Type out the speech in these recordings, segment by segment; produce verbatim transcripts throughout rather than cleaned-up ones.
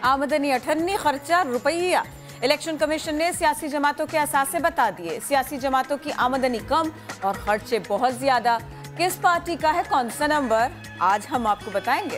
आमदनी अठन्नी, खर्चा रुपया। इलेक्शन कमीशन ने सियासी जमातों के असासे बता दिए। सियासी जमातों की आमदनी कम और खर्चे बहुत ज्यादा। किस पार्टी का है कौन सा नंबर, आज हम आपको बताएंगे।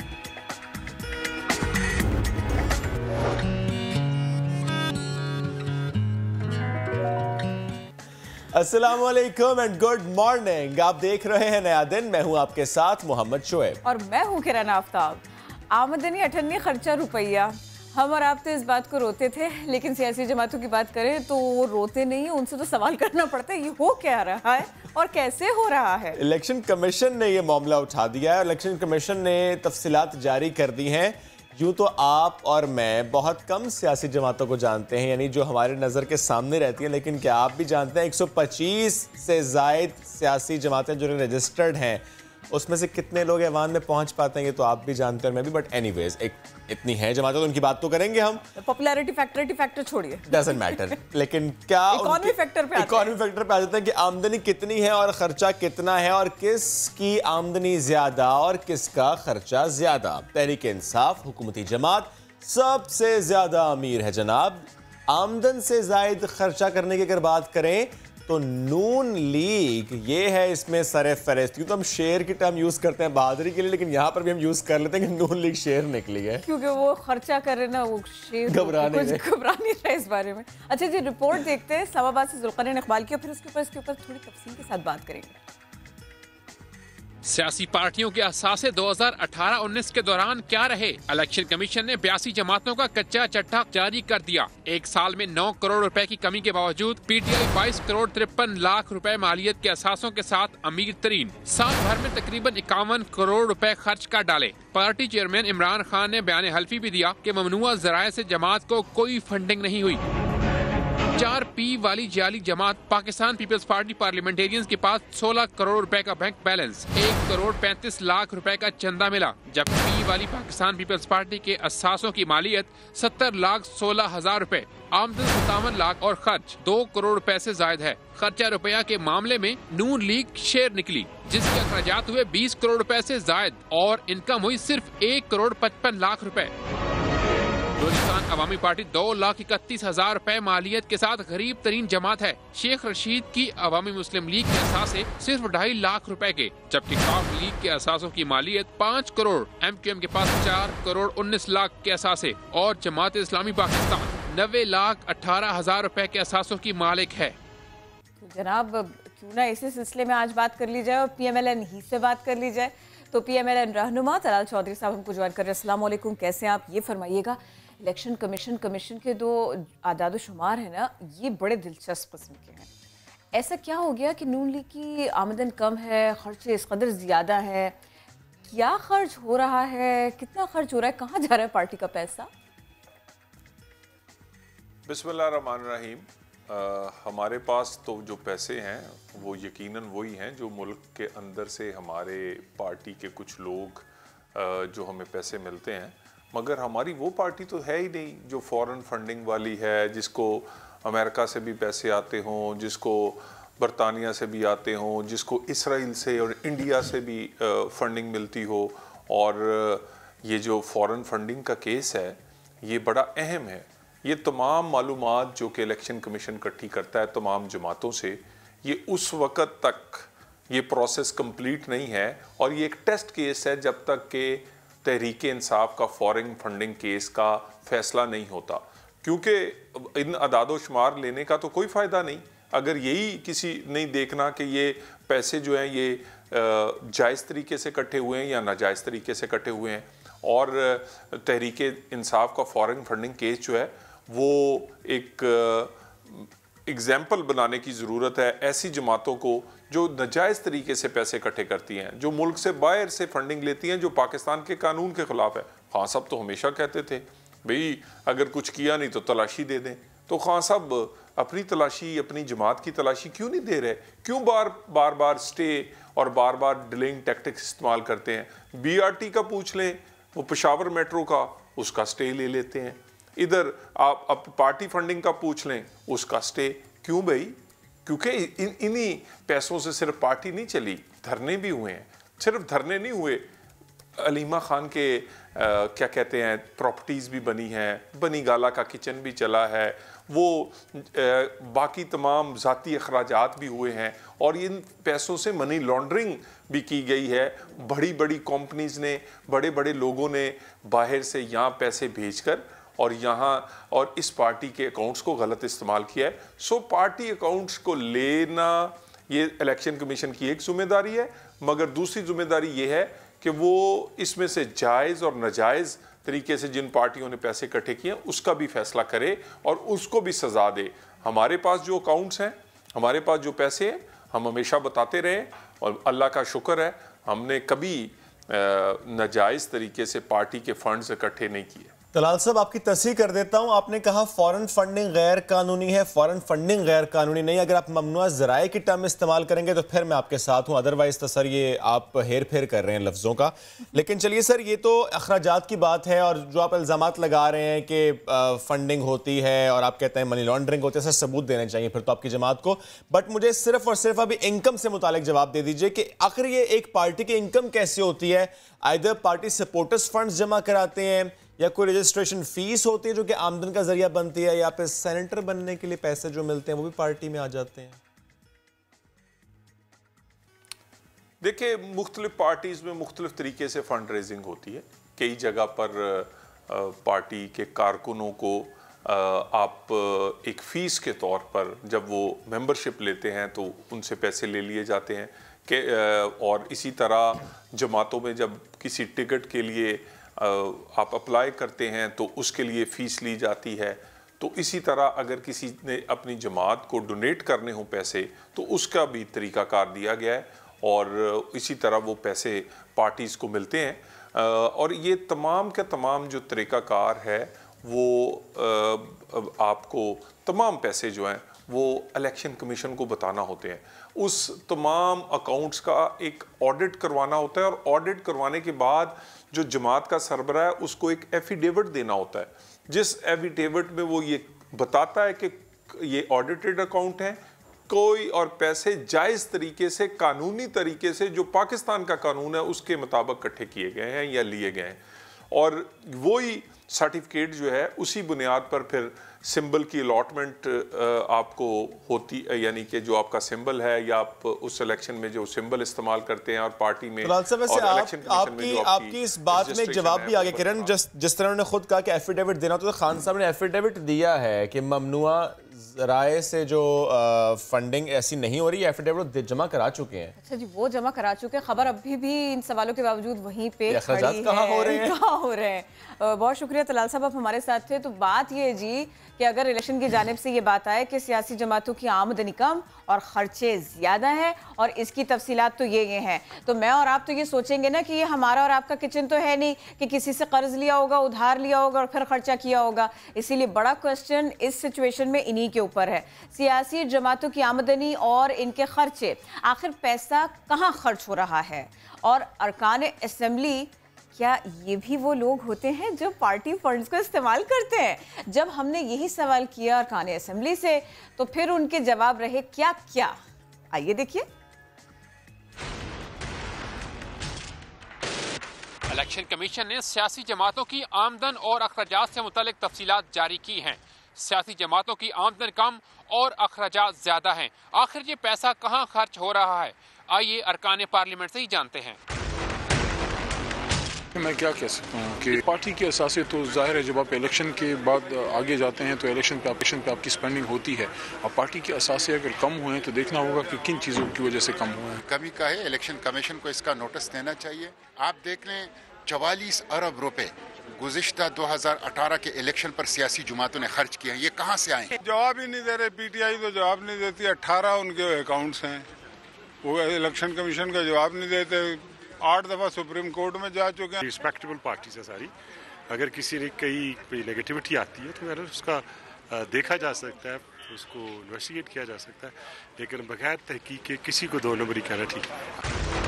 अस्सलाम वालेकुम एंड गुड मॉर्निंग। आप देख रहे हैं नया दिन। मैं हूं आपके साथ मोहम्मद शोएब और मैं हूं किरण आफ्ताब। आमदनी अठन्नी, खर्चा रुपया। हम और आप तो इस बात को रोते थे, लेकिन सियासी जमातों की बात करें तो वो रोते नहीं, उनसे तो सवाल करना पड़ता है ये हो क्या रहा है और कैसे हो रहा है। इलेक्शन कमीशन ने ये मामला उठा दिया है। इलेक्शन कमीशन ने तफसीलात जारी कर दी हैं। यूँ तो आप और मैं बहुत कम सियासी जमातों को जानते हैं, यानी जो हमारे नज़र के सामने रहती हैं, लेकिन क्या आप भी जानते हैं एक सौ पच्चीस से ज़ायद सियासी जमातें जो रजिस्टर्ड हैं, उसमें से कितने लोग ऐवान में पहुंच पाते हैं ये तो आप भी जानते हैं और मैं भी। बट एनीवेज एक इतनी है जमातें, तो उनकी बात तो करेंगे हम। पॉपुलैरिटी फैक्टर फैक्टर छोड़िए, डजंट मैटर। लेकिन क्या इकोनॉमी फैक्टर पे इकोनॉमी फैक्टर पे आ जाते हैं कि आमदनी कितनी है और खर्चा कितना है और किसकी आमदनी ज्यादा और किसका खर्चा ज्यादा। तहरीक इंसाफ हुकूमती जमात सबसे ज्यादा अमीर है जनाब। आमदन से जायद खर्चा करने की अगर बात करें तो नून लीग ये है इसमें सरे फहरिस्त। क्यों तो हम शेर की टर्म यूज करते हैं बहादुरी के लिए, लेकिन यहाँ पर भी हम यूज कर लेते हैं कि नून लीग शेर निकली है, क्योंकि वो खर्चा कर रहे ना, वो शेर घबरा नहीं घबरा नहीं रहा इस बारे में। अच्छा जी, रिपोर्ट देखते हैं इस्लामाबाद से जुल्करनैन इकबाल की, और फिर उसके ऊपर इसके ऊपर थोड़ी तफसील के साथ बात करेंगे। सियासी पार्टियों के असासे दो हज़ार अठारह उन्नीस के दौरान क्या रहे। इलेक्शन कमीशन ने बयासी जमातों का कच्चा चट्टा जारी कर दिया। एक साल में नौ करोड़ रुपए की कमी के बावजूद पीटीआई बाईस करोड़ तिरपन लाख रुपए मालियत के असासों के साथ अमीर तरीन। साल भर में तकरीबन इक्यावन करोड़ रुपए खर्च कर डाले। पार्टी चेयरमैन इमरान खान ने बयान हल्फी भी दिया कि ममनुआ जराये से जमात को कोई फंडिंग नहीं हुई। चार पी वाली जाली जमात पाकिस्तान पीपल्स पार्टी पार्लियामेंटेरियंस के पास सोलह करोड़ रुपए का बैंक बैलेंस, एक करोड़ पैंतीस लाख रुपए का चंदा मिला, जबकि पी वाली पाकिस्तान पीपल्स पार्टी के असासों की मालियत सत्तर लाख सोलह हजार रुपए, आमदन सत्तावन लाख और खर्च दो करोड़ रुपए से जायद है। खर्चा रुपया के मामले में नून लीग शेर निकली, जिसके अखराजात हुए बीस करोड़ रुपए से जायद और इनकम हुई सिर्फ एक करोड़ पचपन लाख रुपए। बलूचिस्तान अवामी पार्टी दो लाख इकतीस हजार रुपए मालियत के साथ गरीब तरीन जमात है। शेख रशीद की अवामी मुस्लिम लीग के असासे सिर्फ ढाई लाख रुपए के, जबकि काफ लीग के असासों की मालियत पाँच करोड़। एम क्यू एम के पास चार करोड़ उन्नीस लाख के असासे और जमात इस्लामी पाकिस्तान नब्बे लाख अठारह हजार रुपए के असासों की मालिक है। तो जनाब क्यों ना इसी सिलसिले में आज बात कर ली जाए और पी एम एल एन ही से बात कर ली जाए। तो पी एम एल एन रहनुमा तलाल चौधरी साहब हमको ज्वाइन कर रहे हैं। अस्सलाम वालेकुम, कैसे हैं आप? ये फरमाइएगा, इलेक्शन कमीशन कमीशन के दो आदाद शुमार है ना, ये बड़े दिलचस्प किस्म के हैं। ऐसा क्या हो गया कि नून लीग की आमदन कम है, खर्चे इस कदर ज़्यादा है? क्या खर्च हो रहा है, कितना खर्च हो रहा है, कहाँ जा रहा है पार्टी का पैसा? बिस्मिल्लाहिर्रहमानिर्रहीम। हमारे पास तो जो पैसे हैं वो यकीनन वही हैं जो मुल्क के अंदर से हमारे पार्टी के कुछ लोग आ, जो हमें पैसे मिलते हैं, मगर हमारी वो पार्टी तो है ही नहीं जो फॉरेन फंडिंग वाली है, जिसको अमेरिका से भी पैसे आते हों, जिसको बरतानिया से भी आते हों, जिसको इसराइल से और इंडिया से भी फंडिंग मिलती हो। और ये जो फॉरेन फंडिंग का केस है ये बड़ा अहम है। ये तमाम मालूमात जो कि इलेक्शन कमीशन इकट्ठी करता है तमाम जमातों से, ये उस वक़्त तक ये प्रोसेस कंप्लीट नहीं है और ये एक टेस्ट केस है जब तक कि तहरीक इंसाफ का फॉरेन फंडिंग केस का फैसला नहीं होता, क्योंकि इन अदादो शुमार लेने का तो कोई फ़ायदा नहीं अगर यही किसी नहीं देखना कि ये पैसे जो हैं ये जायज़ तरीके से इकट्ठे हुए हैं या नाजायज़ तरीके से इकट्ठे हुए हैं। और तहरीक इंसाफ का फॉरेन फंडिंग केस जो है वो एक एग्जाम्पल बनाने की ज़रूरत है ऐसी जमातों को जो नाजायज़ तरीके से पैसे इकट्ठे करती हैं, जो मुल्क से बाहर से फंडिंग लेती हैं, जो पाकिस्तान के कानून के ख़िलाफ़ है। खान साहब तो हमेशा कहते थे भाई अगर कुछ किया नहीं तो तलाशी दे दें, तो खान साहब अपनी तलाशी, अपनी जमात की तलाशी क्यों नहीं दे रहे? क्यों बार बार बार स्टे और बार बार डिलेइंग टैक्टिक्स इस्तेमाल करते हैं? बी आर टी का पूछ लें, वो पेशावर मेट्रो का, उसका स्टे ले लेते हैं। इधर आप अब पार्टी फंडिंग का पूछ लें, उसका स्टे। क्यों भाई? क्योंकि इन इन्हीं पैसों से सिर्फ पार्टी नहीं चली, धरने भी हुए हैं। सिर्फ धरने नहीं हुए, अलीमा खान के आ, क्या कहते हैं प्रॉपर्टीज़ भी बनी हैं, बनी गाला का किचन भी चला है, वो आ, बाकी तमाम ज़ाती अखराजात भी हुए हैं और इन पैसों से मनी लॉन्ड्रिंग भी की गई है। बड़ी बड़ी कंपनीज़ ने, बड़े बड़े लोगों ने बाहर से यहाँ पैसे भेजकर और यहाँ और इस पार्टी के अकाउंट्स को गलत इस्तेमाल किया है। सो पार्टी अकाउंट्स को लेना ये इलेक्शन कमीशन की एक जिम्मेदारी है, मगर दूसरी जिम्मेदारी ये है कि वो इसमें से जायज़ और नाजायज़ तरीके से जिन पार्टियों ने पैसे इकट्ठे किए उसका भी फैसला करे और उसको भी सज़ा दे। हमारे पास जो अकाउंट्स हैं, हमारे पास जो पैसे हैं, हम हमेशा बताते रहे और अल्लाह का शुक्र है हमने कभी नाजायज़ तरीके से पार्टी के फंड्स इकट्ठे नहीं किए। तलाल साहब, आपकी तस्हीह कर देता हूं, आपने कहा फॉरेन फंडिंग गैर कानूनी है, फॉरेन फंडिंग गैर कानूनी नहीं। अगर आप ममनुआ ज़राए की टर्म इस्तेमाल करेंगे तो फिर मैं आपके साथ हूं, अदरवाइज तो सर ये आप हेर फेर कर रहे हैं लफ्ज़ों का। लेकिन चलिए सर, ये तो अखराजात की बात है और जो आप इल्ज़ामात लगा रहे हैं कि फंडिंग होती है और आप कहते हैं मनी लॉन्ड्रिंग होती है, सर सबूत देने चाहिए फिर तो आपकी जमात को। बट मुझे सिर्फ और सिर्फ अभी इनकम से मुतालिक जवाब दे दीजिए कि आखिर ये एक पार्टी की इनकम कैसे होती है? आइदर पार्टी सपोर्टर्स फंड्स जमा कराते हैं या कोई रजिस्ट्रेशन फीस होती है जो कि आमदन का जरिया बनती है, या फिर सेनेटर बनने के लिए पैसे जो मिलते हैं वो भी पार्टी में आ जाते हैं? देखिए, मुख्तलिफ पार्टीज में मुख्तलिफ तरीके से फंड रेजिंग होती है। कई जगह पर पार्टी के कारकुनों को आप एक फ़ीस के तौर पर जब वो मेंबरशिप लेते हैं तो उनसे पैसे ले लिए जाते हैं कि, और इसी तरह जमातों में जब किसी टिकट के लिए आप अप्लाई करते हैं तो उसके लिए फ़ीस ली जाती है। तो इसी तरह अगर किसी ने अपनी जमात को डोनेट करने हो पैसे तो उसका भी तरीक़ाकार दिया गया है और इसी तरह वो पैसे पार्टीज़ को मिलते हैं। और ये तमाम के तमाम जो तरीक़ाकार है वो आपको तमाम पैसे जो हैं वो इलेक्शन कमीशन को बताना होते हैं। उस तमाम अकाउंट्स का एक ऑडिट करवाना होता है और ऑडिट करवाने के बाद जो जमात का सरबराह है उसको एक एफिडेविट देना होता है, जिस एफिडेविट में वो ये बताता है कि ये ऑडिटेड अकाउंट है, कोई और पैसे जायज़ तरीके से, कानूनी तरीके से, जो पाकिस्तान का कानून है उसके मुताबिक इकट्ठे किए गए हैं या लिए गए हैं। और वही सर्टिफिकेट जो है उसी बुनियाद पर फिर सिंबल की अलॉटमेंट आपको होती, यानी कि जो आपका सिंबल है या आप उस इलेक्शन में जो सिंबल इस्तेमाल करते हैं और पार्टी में और इलेक्शन कमीशन में जो आपकी, आपकी इस बात में जवाब भी आगे किरण, जिस जिस तरह उन्होंने खुद कहा कि एफिडेविट देना, तो खान साहब ने एफिडेविट दिया है कि ममनुआ राय से जो आ, फंडिंग ऐसी नहीं हो रही है, एफिडेविट जमा करा चुके हैं। अच्छा जी, वो जमा करा चुके हैं। खबर अभी भी इन सवालों के बावजूद वहीं पे खड़ी है। कहाँ हो रहे हैं कहाँ हो रहे हैं बहुत शुक्रिया तलाल साहब, आप हमारे साथ थे। तो बात ये जी कि अगर इलेक्शन की जानिब से ये बात आए कि सियासी जमातों की आमदनी कम और खर्चे ज़्यादा हैं और इसकी तफसीलात तो ये ये हैं, तो मैं और आप तो ये सोचेंगे ना कि ये हमारा और आपका किचन तो है नहीं कि किसी से कर्ज लिया होगा, उधार लिया होगा और फिर खर्चा किया होगा। इसीलिए बड़ा क्वेश्चन इस सिचुएशन में इन्हीं के ऊपर है, सियासी जमातों की आमदनी और इनके खर्चे। आखिर पैसा कहाँ खर्च हो रहा है और अरकान असेंबली क्या ये भी वो लोग होते हैं जो पार्टी फंड्स को इस्तेमाल करते हैं? जब हमने यही सवाल किया अरकान असेंबली से तो फिर उनके जवाब रहे क्या क्या, आइए देखिए। इलेक्शन कमीशन ने सियासी जमातों की आमदन और अखराजात से मुतालिक तफसीलात जारी की हैं। सियासी जमातों की आमदन कम और अखराजात ज्यादा हैं। आखिर ये पैसा कहाँ खर्च हो रहा है, आइए अरकान पार्लियामेंट से ही जानते हैं। मैं क्या कह सकता हूँ कि पार्टी के असासे तो जाहिर है जब आप इलेक्शन के बाद आगे जाते हैं तो इलेक्शन पे इलेक्शन पे आपकी स्पेंडिंग होती है। और पार्टी के असासे अगर कम हुए हैं तो देखना होगा कि किन चीज़ों की वजह से कम हुए हैं। कमी का है, इलेक्शन कमीशन को इसका नोटिस देना चाहिए। आप देख लें, चवालीस अरब रुपए गुज़िश्ता दो हज़ार अठारह के इलेक्शन पर सियासी जमातों ने खर्च किए हैं। ये कहाँ से आए? जवाब ही नहीं दे रहे, पीटीआई तो जवाब नहीं देती। अठारह उनके अकाउंट्स हैं, वो इलेक्शन कमीशन का जवाब नहीं देते। आठ दफा सुप्रीम कोर्ट में जा चुके हैं। रिस्पेक्टेबल पार्टी से सारी, अगर किसी ने कहीं कोई नेगेटिविटी आती है तो अगर उसका देखा जा सकता है, उसको इन्वेस्टिगेट किया जा सकता है, लेकिन बगैर तहकीक के किसी को दो नंबरी कहना ठीक है।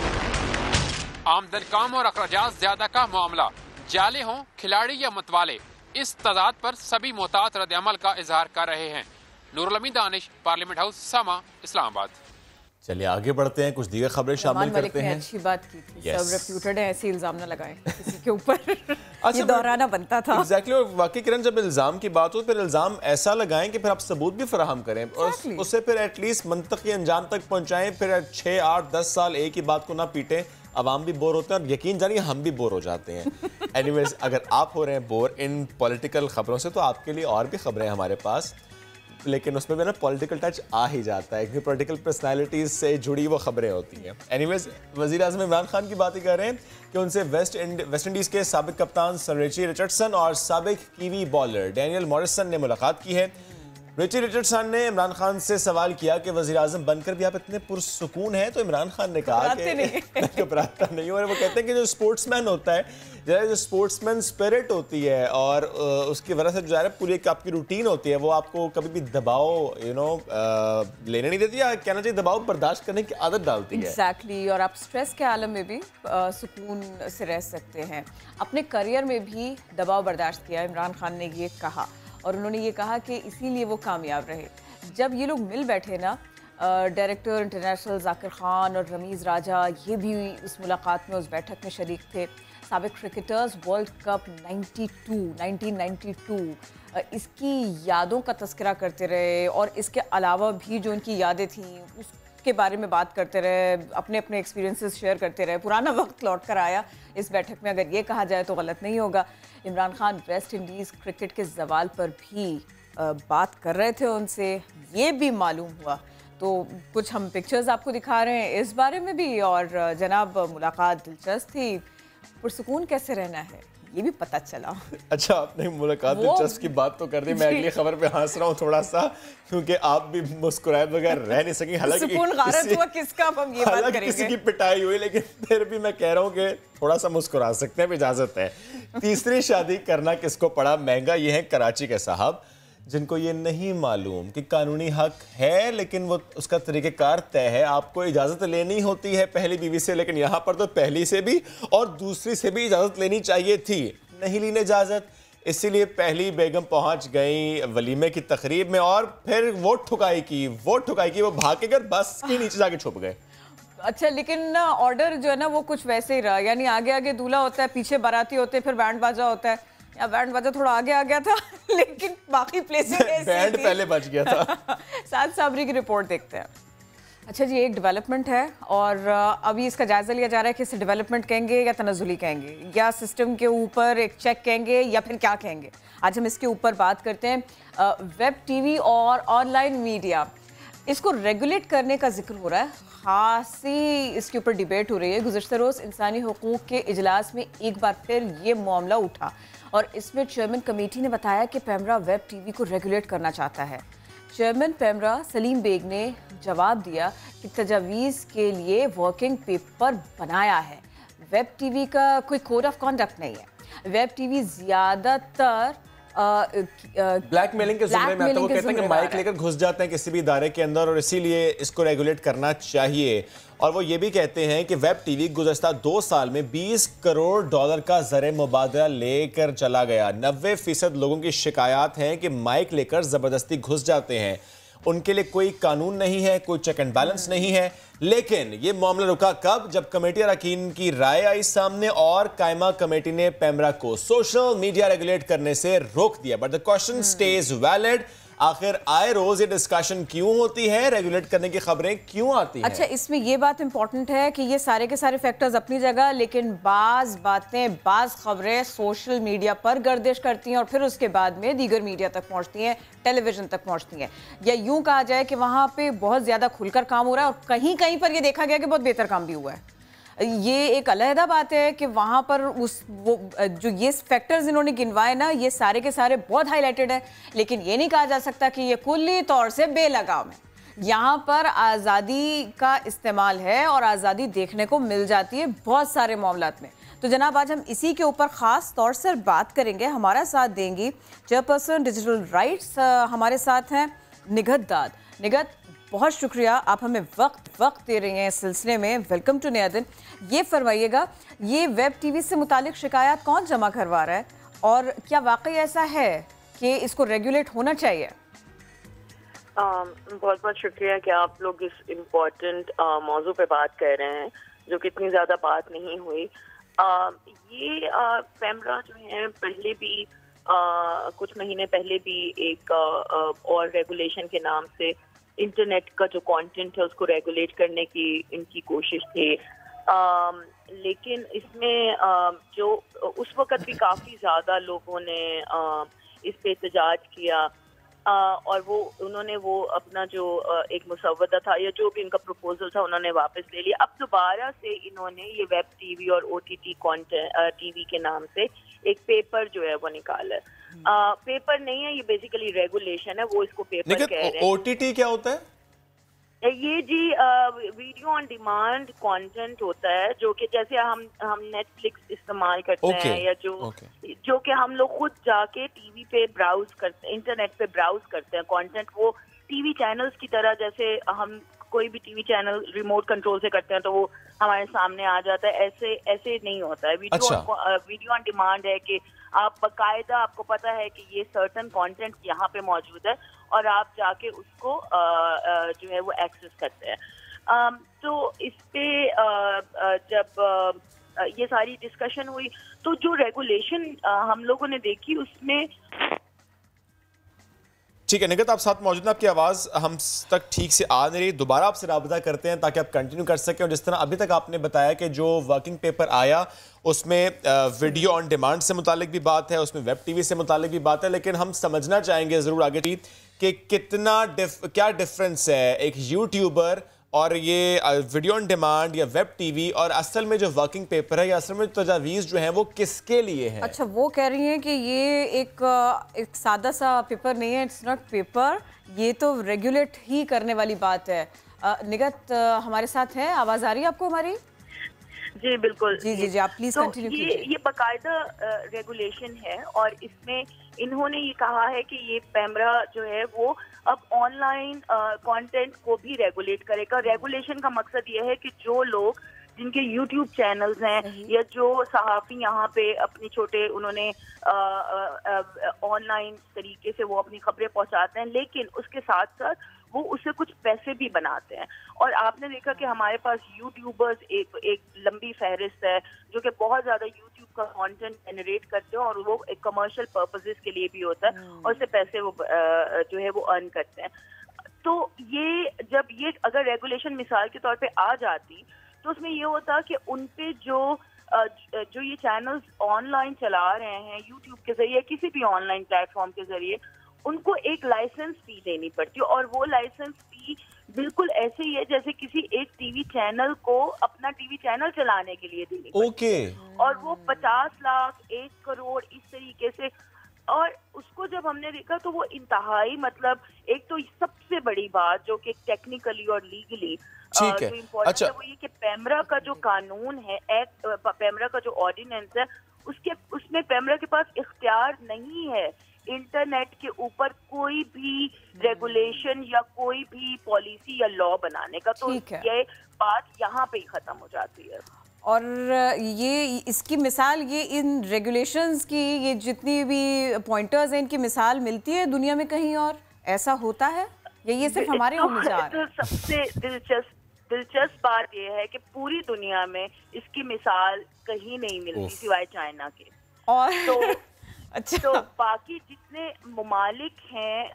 आमदन कम और अखराजात ज्यादा का मामला, जाले हों खिलाड़ी या मतवाले, इस तजाद पर सभी मोहतात रद्द अमल का इजहार कर रहे हैं। Noorul Amin Danish, parliament house, Samaa, Islamabad. चलिए आगे बढ़ते हैं, कुछ दीगर खबरें शामिल करते हैं। अच्छी बात की थी, yes. सब रेप्यूटेड है, ऐसे इल्जाम ना लगाएं किसी के ऊपर। अच्छा, ये दोहराना बनता था। एग्जैक्टली exactly, और वाकई किरण जब इल्जाम की बात हो फिर इल्जाम ऐसा लगाएं कि फिर आप सबूत भी फराहम करें exactly. और उससे फिर एटलीस्ट मंतकी अंजाम तक पहुंचाएं, फिर छः आठ दस साल एक ही बात को ना पीटें। अवाम भी बोर होते हैं और यकीन जानिए हम भी बोर हो जाते हैं। एनीवेज, अगर आप हो रहे हैं बोर इन पॉलिटिकल खबरों से तो आपके लिए और भी खबरें हैं हमारे पास, लेकिन उसमें भी ना पॉलिटिकल टच आ ही जाता है क्योंकि पॉलिटिकल पर्सनालिटीज से जुड़ी वो खबरें होती हैं। एनीवेज, वज़ीर आज़म इमरान खान की बात ही कर रहे हैं कि उनसे वेस्ट इंड वेस्ट इंडीज़ के साबिक कप्तान सर रिची रिचर्डसन और साबिक कीवी बॉलर डैनियल मॉरिसन ने मुलाकात की है। रिची रिचर्डसन ने इमरान खान से सवाल किया कि वज़ीर आज़म बनकर भी आप इतने पुरसुकून हैं, तो इमरान खान ने कहा कि घबराता नहीं हूं। और वो कहते हैं कि जो स्पोर्ट्समैन होता है, जो स्पोर्ट्समैन स्पिरिट होती है और उसकी वजह से जो है पूरी एक आपकी रूटीन होती है, वो आपको कभी भी दबाव यू नो लेने नहीं देती, या कहना चाहिए दबाव बर्दाश्त करने की आदत डालती है। एग्जैक्टली exactly, और आप स्ट्रेस के आलम में भी सुकून से रह सकते हैं। अपने करियर में भी दबाव बर्दाश्त किया, इमरान खान ने ये कहा, और उन्होंने ये कहा कि इसीलिए वो कामयाब रहे। जब ये लोग मिल बैठे ना, डायरेक्टर इंटरनेशनल जाकिर खान और रमीज़ राजा, ये भी उस मुलाकात में, उस बैठक में शरीक थे। साबिक cricketers world cup ninety two nineteen ninety two इसकी यादों का तस्करा करते रहे, और इसके अलावा भी जो उनकी यादें थीं उसके बारे में बात करते रहे, अपने अपने एक्सपीरियंसेस शेयर करते रहे। पुराना वक्त लौट कर आया इस बैठक में, अगर ये कहा जाए तो गलत नहीं होगा। Imran Khan West Indies cricket के जवाल पर भी बात कर रहे थे उनसे, ये भी मालूम हुआ। तो कुछ हम पिक्चर्स आपको दिखा रहे हैं इस बारे में भी, और जनाब मुलाकात दिलचस्प थी, पुरसुकून कैसे रहना है ये भी पता चला। अच्छा, आपने मुलाकात दिलचस्प की बात तो कर दी, मैं अगली खबर पे हंस रहा हूँ थोड़ा सा, क्योंकि आप भी मुस्कुराए बगैर रह नहीं सकी। हालांकि हुआ किसका, हम ये बात करेंगे। किसी की पिटाई हुई, लेकिन फिर भी मैं कह रहा हूँ कि थोड़ा सा मुस्कुरा सकते हैं, इजाजत है। तीसरी शादी करना किसको पड़ा महंगा, ये है कराची के साहब, जिनको ये नहीं मालूम कि कानूनी हक है लेकिन वो उसका तरीक़ेकार तय है। आपको इजाज़त लेनी होती है पहली बीवी से, लेकिन यहाँ पर तो पहली से भी और दूसरी से भी इजाज़त लेनी चाहिए थी, नहीं ली इजाज़त। इसीलिए पहली बेगम पहुँच गई वलीमे की तकरीब में और फिर वो ठुकाई की वो ठुकाई की वो भाग के घर बस के नीचे जाके छुप गए। अच्छा, लेकिन ऑर्डर जो है ना वो कुछ वैसे ही रहा, यानी आगे आगे दूल्हा होता है, पीछे बाराती होते हैं, फिर बैंड बाजा होता है। या बैंड बाजा थोड़ा आगे आ गया था लेकिन बाकी प्लेसेस बैंड पहले बच गया था। साथ साबरी की रिपोर्ट देखते हैं। अच्छा जी, एक डेवलपमेंट है और अभी इसका जायजा लिया जा रहा है कि इसे डेवलपमेंट कहेंगे या तनज़ुली कहेंगे, या सिस्टम के ऊपर एक चेक कहेंगे, या फिर क्या कहेंगे। आज हम इसके ऊपर बात करते हैं। वेब टीवी और ऑनलाइन मीडिया, इसको रेगुलेट करने का जिक्र हो रहा है, खासी इसके ऊपर डिबेट हो रही है। गुज़श्ता रोज़ इंसानी हुकूक़ के इजलास में एक बार फिर ये मामला उठा और इसमें चेयरमैन कमेटी ने बताया कि पैमरा वेब टीवी को रेगुलेट करना चाहता है। चेयरमैन पैमरा सलीम बेग ने जवाब दिया कि तजावीज़ के लिए वर्किंग पेपर बनाया है, वेब टीवी का कोई कोड ऑफ कॉन्डक्ट नहीं है। वेब टीवी ज़्यादातर ब्लैकमेलिंग के ज़ुमरे में आता है। वो कहते हैं कि माइक लेकर घुस जाते हैं किसी भी इदारे के अंदर और इसीलिए इसको रेगुलेट करना चाहिए। और वो ये भी कहते हैं कि वेब टीवी गुज़श्ता दो साल में बीस करोड़ डॉलर का ज़र मुबादला लेकर चला गया। नब्बे फीसद लोगों की शिकायत हैं कि माइक लेकर ज़बरदस्ती घुस जाते हैं, उनके लिए कोई कानून नहीं है, कोई चेक एंड बैलेंस नहीं है। लेकिन ये मामला रुका कब? जब कमेटी अरकान की राय आई सामने और कायमा कमेटी ने पैमरा को सोशल मीडिया रेगुलेट करने से रोक दिया। But the question stage valid, आखिर आए रोज ये डिस्कशन क्यों होती है, रेगुलेट करने की खबरें क्यों आती हैं? अच्छा, इसमें ये बात इंपॉर्टेंट है कि ये सारे के सारे फैक्टर्स अपनी जगह, लेकिन बाज बातें, बाज खबरें सोशल मीडिया पर गर्दिश करती हैं और फिर उसके बाद में दीगर मीडिया तक पहुंचती हैं, टेलीविजन तक पहुंचती हैं। या यूं कहा जाए कि वहां पे बहुत ज्यादा खुलकर काम हो रहा है और कहीं कहीं पर ये देखा गया कि बहुत बेहतर काम भी हुआ है। ये एक अलहदा बात है कि वहाँ पर उस वो जो ये फैक्टर्स इन्होंने गिनवाए ना, ये सारे के सारे बहुत हाईलाइटेड है, लेकिन ये नहीं कहा जा सकता कि ये कुल्ली तौर से बेलगाम है। यहाँ पर आज़ादी का इस्तेमाल है और आज़ादी देखने को मिल जाती है बहुत सारे मामलात में। तो जनाब, आज हम इसी के ऊपर ख़ास तौर से बात करेंगे। हमारा साथ देंगी चेयरपर्सन डिजिटल राइट्स, हमारे साथ हैं निगहत दाद। निगहत, बहुत शुक्रिया, आप हमें वक्त वक्त दे रही हैं इस सिलसिले में। वेलकम टू नया दिन। ये फरमाइएगा, ये वेब टीवी से मुतालिक शिकायत कौन जमा करवा रहा है और क्या वाकई ऐसा है कि इसको रेगुलेट होना चाहिए? बहुत बहुत शुक्रिया कि आप लोग इस इम्पोर्टेंट मौजू पे बात कर रहे हैं जो कि इतनी ज़्यादा बात नहीं हुई। आ, ये पैमरा जो है पहले भी आ, कुछ महीने पहले भी एक आ, आ, और रेगुलेशन के नाम से इंटरनेट का जो कंटेंट है उसको रेगुलेट करने की इनकी कोशिश थी, आ, लेकिन इसमें आ, जो उस वक्त भी काफ़ी ज़्यादा लोगों ने आ, इस पे एहतजाज किया Uh, और वो उन्होंने वो अपना जो uh, एक मुसव्वदा था या जो भी इनका प्रपोजल था उन्होंने वापस ले लिया। अब दोबारा से इन्होंने ये वेब टीवी और ओटीटी कंटेंट टीवी के नाम से एक पेपर जो है वो निकाला है। uh, पेपर नहीं है, ये बेसिकली रेगुलेशन है, वो इसको पेपर कह रहे हैं। ओटीटी क्या होता है? ये जी वीडियो ऑन डिमांड कंटेंट होता है, जो कि जैसे हम हम नेटफ्लिक्स इस्तेमाल करते okay. हैं, या जो okay. जो कि हम लोग खुद जाके टीवी पे ब्राउज करते हैं, इंटरनेट पे ब्राउज करते हैं कंटेंट, वो टीवी चैनल्स की तरह, जैसे हम कोई भी टीवी चैनल रिमोट कंट्रोल से करते हैं तो वो हमारे सामने आ जाता है, ऐसे ऐसे नहीं होता है। वीडियो अच्छा। वीडियो ऑन डिमांड है कि आप बाकायदा, आपको पता है कि ये सर्टन कंटेंट यहाँ पे मौजूद है और आप जाके उसको आ, आ, जो है वो एक्सेस करते हैं। आ, तो इस पे आ, आ, जब आ, ये सारी डिस्कशन हुई तो जो रेगुलेशन हम लोगों ने देखी उसमें, ठीक है निगत, आप साथ मौजूद हैं, आपकी आवाज़ हम तक ठीक से आ नहीं रही, दोबारा आपसे राबता करते हैं ताकि आप कंटिन्यू कर सकें। और जिस तरह अभी तक आपने बताया कि जो वर्किंग पेपर आया उसमें वीडियो ऑन डिमांड से मुतालिक भी बात है, उसमें वेब टीवी से मुतालिक भी बात है, लेकिन हम समझना चाहेंगे ज़रूर आगे कि कितना डिफ, क्या डिफरेंस है एक यूट्यूबर और ये वीडियो ऑन डिमांड या वेब टीवी और असल में जो वर्किंग पेपर है या असल में तजावीज़ जो हैं वो किसके लिए हैं? अच्छा, वो कह रही हैं कि ये एक एक सादा सा पेपर नहीं है, इट्स नॉट पेपर, ये तो रेगुलेट ही करने वाली बात है। निगत हमारे साथ है, आवाज़ आ रही है आपको हमारी? जी बिल्कुल, जी जी जी आप प्लीज कंटिन्यू तो ये ये बाकायदा रेगुलेशन है और इसमें इन्होंने ये कहा है कि ये पैमरा जो है वो अब ऑनलाइन कंटेंट को भी रेगुलेट करेगा। रेगुलेशन का मकसद ये है कि जो लोग जिनके यूट्यूब चैनल्स हैं या जो सहाफ़ी यहाँ पे अपनी छोटे उन्होंने ऑनलाइन तरीके से वो अपनी खबरें पहुँचाते हैं, लेकिन उसके साथ साथ वो उससे कुछ पैसे भी बनाते हैं। और आपने देखा कि हमारे पास यूट्यूबर्स एक एक लंबी फहरिस्त है जो कि बहुत ज़्यादा यूट्यूब का कंटेंट जनरेट करते हैं और वो एक कमर्शियल पर्पसेस के लिए भी होता है और उससे पैसे वो जो है वो अर्न करते हैं। तो ये जब ये अगर रेगुलेशन मिसाल के तौर पे आ जाती तो उसमें ये होता कि उन पे जो जो ये चैनल्स ऑनलाइन चला रहे हैं यूट्यूब के जरिए, किसी भी ऑनलाइन प्लेटफॉर्म के जरिए, उनको एक लाइसेंस फी देनी पड़ती है और वो लाइसेंस फी बिल्कुल ऐसे ही है जैसे किसी एक टीवी चैनल को अपना टीवी चैनल चलाने के लिए देनी पड़ती okay. है। और वो पचास लाख एक करोड़ इस तरीके से, और उसको जब हमने देखा तो वो इंतहाई, मतलब एक तो सबसे बड़ी बात जो कि टेक्निकली और लीगली जो इम्पोर्टेंट अच्छा। है वो ये कि पैमरा का जो कानून है, एक्ट पैमरा का जो ऑर्डिनेंस है, उसके उसमें पैमरा के पास इख्तियार नहीं है इंटरनेट के ऊपर कोई भी रेगुलेशन या कोई भी पॉलिसी या लॉ बनाने का। तो ये बात यहाँ पे ही खत्म हो जाती है। और ये इसकी मिसाल, ये इन रेगुलेशंस की, ये जितनी भी पॉइंटर्स हैं, इनकी मिसाल मिलती है दुनिया में कहीं और? ऐसा होता है या ये सिर्फ हमारे तो, होने जा रहा है? तो सबसे दिलचस्प दिलचस्प बात यह है कि पूरी दुनिया में इसकी मिसाल कहीं नहीं मिलती सिवाय चाइना के। और तो अच्छा, तो बाकी जितने ममालिक हैं,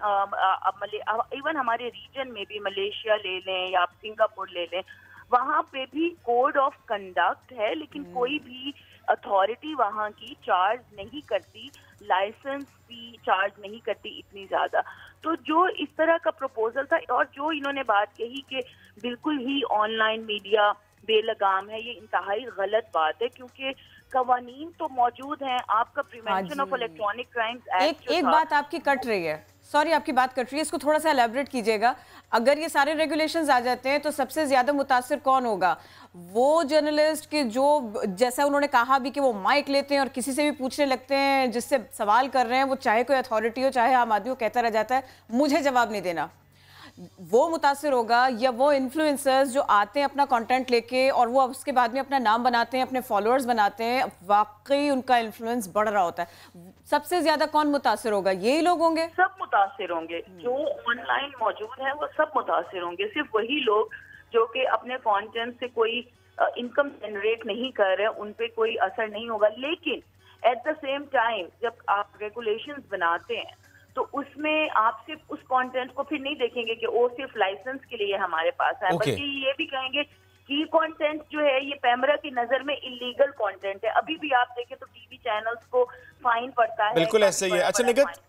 इवन हमारे रीजन में भी, मलेशिया ले लें या आप सिंगापुर ले लें, वहाँ पे भी कोड ऑफ कंडक्ट है, लेकिन कोई भी अथॉरिटी वहाँ की चार्ज नहीं करती, लाइसेंस भी चार्ज नहीं करती इतनी ज़्यादा। तो जो इस तरह का प्रपोजल था और जो इन्होंने बात कही कि बिल्कुल ही ऑनलाइन मीडिया बेलगाम है, ये इंतहाई गलत बात है क्योंकि कवानीन तो मौजूद हैं। आपका prevention of electronic crimes act, एक, एक बात आपकी कट रही है, सॉरी आपकी बात कट रही है, इसको थोड़ा सा एलैबोरेट कीजिएगा। अगर ये सारे रेगुलेशंस आ जाते हैं तो सबसे ज्यादा मुतासिर कौन होगा? वो जर्नलिस्ट के जो, जैसा उन्होंने कहा भी कि वो माइक लेते हैं और किसी से भी पूछने लगते हैं, जिससे सवाल कर रहे हैं, वो चाहे कोई अथॉरिटी हो चाहे आम आदमी हो, कहता रह जाता है मुझे जवाब नहीं देना। वो मुतासिर होगा या वो इन्फ्लुएंसर्स जो आते हैं अपना कंटेंट लेके और वो उसके बाद में अपना नाम बनाते हैं, अपने फॉलोअर्स बनाते हैं, वाकई उनका इन्फ्लुएंस बढ़ रहा होता है। सबसे ज्यादा कौन मुतासिर होगा? यही लोग होंगे, सब मुतासिर होंगे जो ऑनलाइन मौजूद हैं, वो सब मुतासिर होंगे। सिर्फ वही लोग जो कि अपने कंटेंट से कोई इनकम जनरेट नहीं कर रहे, उन पे कोई असर नहीं होगा। लेकिन एट द सेम टाइम जब आप रेगुलेशंस बनाते हैं तो उसमें आप सिर्फ उस कंटेंट को फिर नहीं देखेंगे कि वो सिर्फ लाइसेंस के लिए हमारे पास है, okay. बल्कि ये भी कहेंगे कि कंटेंट जो है ये पैमरा की नजर में इलीगल कंटेंट है। अभी भी आप देखें तो टीवी चैनल्स को फाइन पड़ता है। बिल्कुल ऐसे ही है। अच्छा निगत,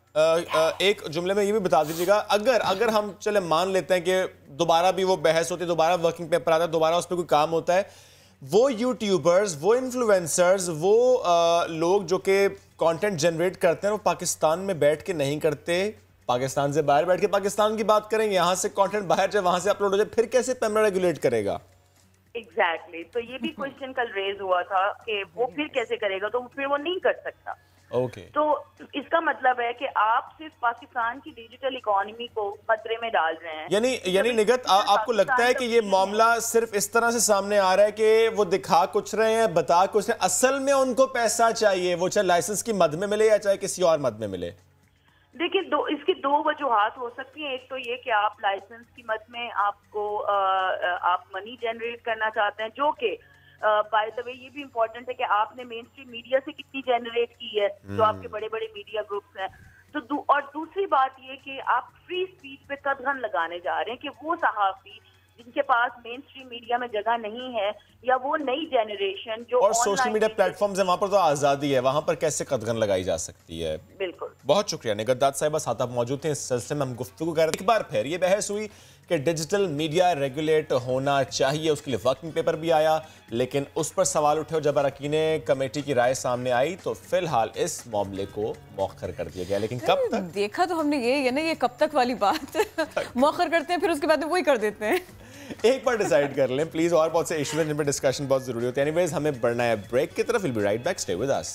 एक जुमले में ये भी बता दीजिएगा, अगर अगर हम चले मान लेते हैं कि दोबारा भी वो बहस होती है, दोबारा वर्किंग पेपर आता है, दोबारा उस पर कोई काम होता है, वो यूट्यूबर्स, वो इन्फ्लुएंसर्स, वो आ, लोग जो कि कंटेंट जनरेट करते हैं वो पाकिस्तान में बैठ के नहीं करते, पाकिस्तान से बाहर बैठ के पाकिस्तान की बात करेंगे, यहाँ से कंटेंट बाहर जाए, वहां से अपलोड हो जाए, फिर कैसे पैमरा रेगुलेट करेगा? Exactly exactly. तो ये भी क्वेश्चन कल रेज हुआ था कि वो फिर कैसे करेगा, तो फिर वो नहीं कर सकता। Okay okay. तो इसका मतलब है कि आप सिर्फ पाकिस्तान की डिजिटल इकोनॉमी को खतरे में डाल रहे हैं। यानी यानी निगत, आ, आपको लगता है कि ये मामला सिर्फ इस तरह से सामने आ रहा है कि वो दिखा कुछ रहे हैं, बता कुछ रहे हैं, असल में उनको पैसा चाहिए, वो चाहे लाइसेंस की मद में मिले या चाहे किसी और मद में मिले? देखिए, दो इसकी दो वजूहात हो सकती हैं। एक तो ये कि आप लाइसेंस की मद में आपको आ, आप मनी जनरेट करना चाहते हैं, जो कि बाय द वे ये भी इम्पोर्टेंट है कि आपने मेन स्ट्रीम मीडिया से कितनी जनरेट की है, जो आपके बड़े बड़े मीडिया ग्रुप्स हैं। तो दू, और दूसरी बात ये कि आप फ्री स्पीच पे कदगन लगाने जा रहे हैं कि वो सहाफी जिनके पास मेन स्ट्रीम मीडिया में जगह नहीं है या वो नई जनरेशन जो और सोशल मीडिया प्लेटफॉर्म्स है, वहां पर तो आजादी है, वहां पर कैसे कदगन लगाई जा सकती है? बिल्कुल। बहुत शुक्रिया निगत दाद साहिबा, साथ आप मौजूद थे। इस सिलसिले में हम गुफ्तगू कर रहे थे। एक बार फिर ये बहस हुई कि डिजिटल मीडिया रेगुलेट होना चाहिए, उसके लिए वर्किंग पेपर भी आया, लेकिन उस पर सवाल उठे और जब अरकान कमेटी की राय सामने आई तो फिलहाल इस मामले को मौखर कर दिया गया। लेकिन कब तक? देखा तो हमने ये है ना, ये कब तक वाली बात मौखर करते हैं, फिर उसके बाद वही कर देते हैं। एक बार डिसाइड कर लें प्लीज, और बहुत से इश्यूज हैं जिन पर डिस्कशन बहुत जरूरी होती है। एनीवेज, हमें बढ़ना है ब्रेक की तरफ। Will be right back, stay with us.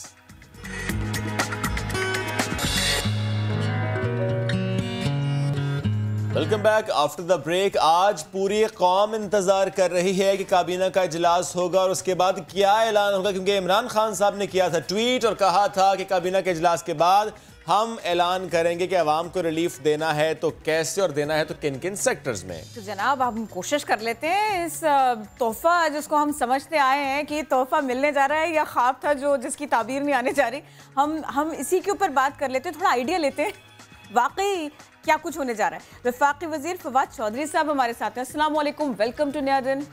Welcome back after the break. आज पूरी कौम इंतजार कर रही है कि काबीना का इजलास होगा और उसके बाद क्या ऐलान होगा, क्योंकि इमरान खान साहब ने किया था ट्वीट और कहा था कि काबीना के इजलास के बाद हम ऐलान करेंगे कि अवाम को रिलीफ देना है तो कैसे और देना है तो किन किन सेक्टर्स में। तो जनाब, हम कोशिश कर लेते हैं इस तोहफा जिसको हम समझते आए हैं कि तोहफा मिलने जा रहा है या ख्वाब था जो जिसकी ताबीर नहीं आने जा रही, हम हम इसी के ऊपर बात कर लेते हैं, थोड़ा आइडिया लेते हैं वाकई क्या कुछ होने जा रहा है। वफाकी वजीर फवाद चौधरी साहब हमारे साथ हैं। अस्सलाम वालेकुम, वेलकम टू नया दिन।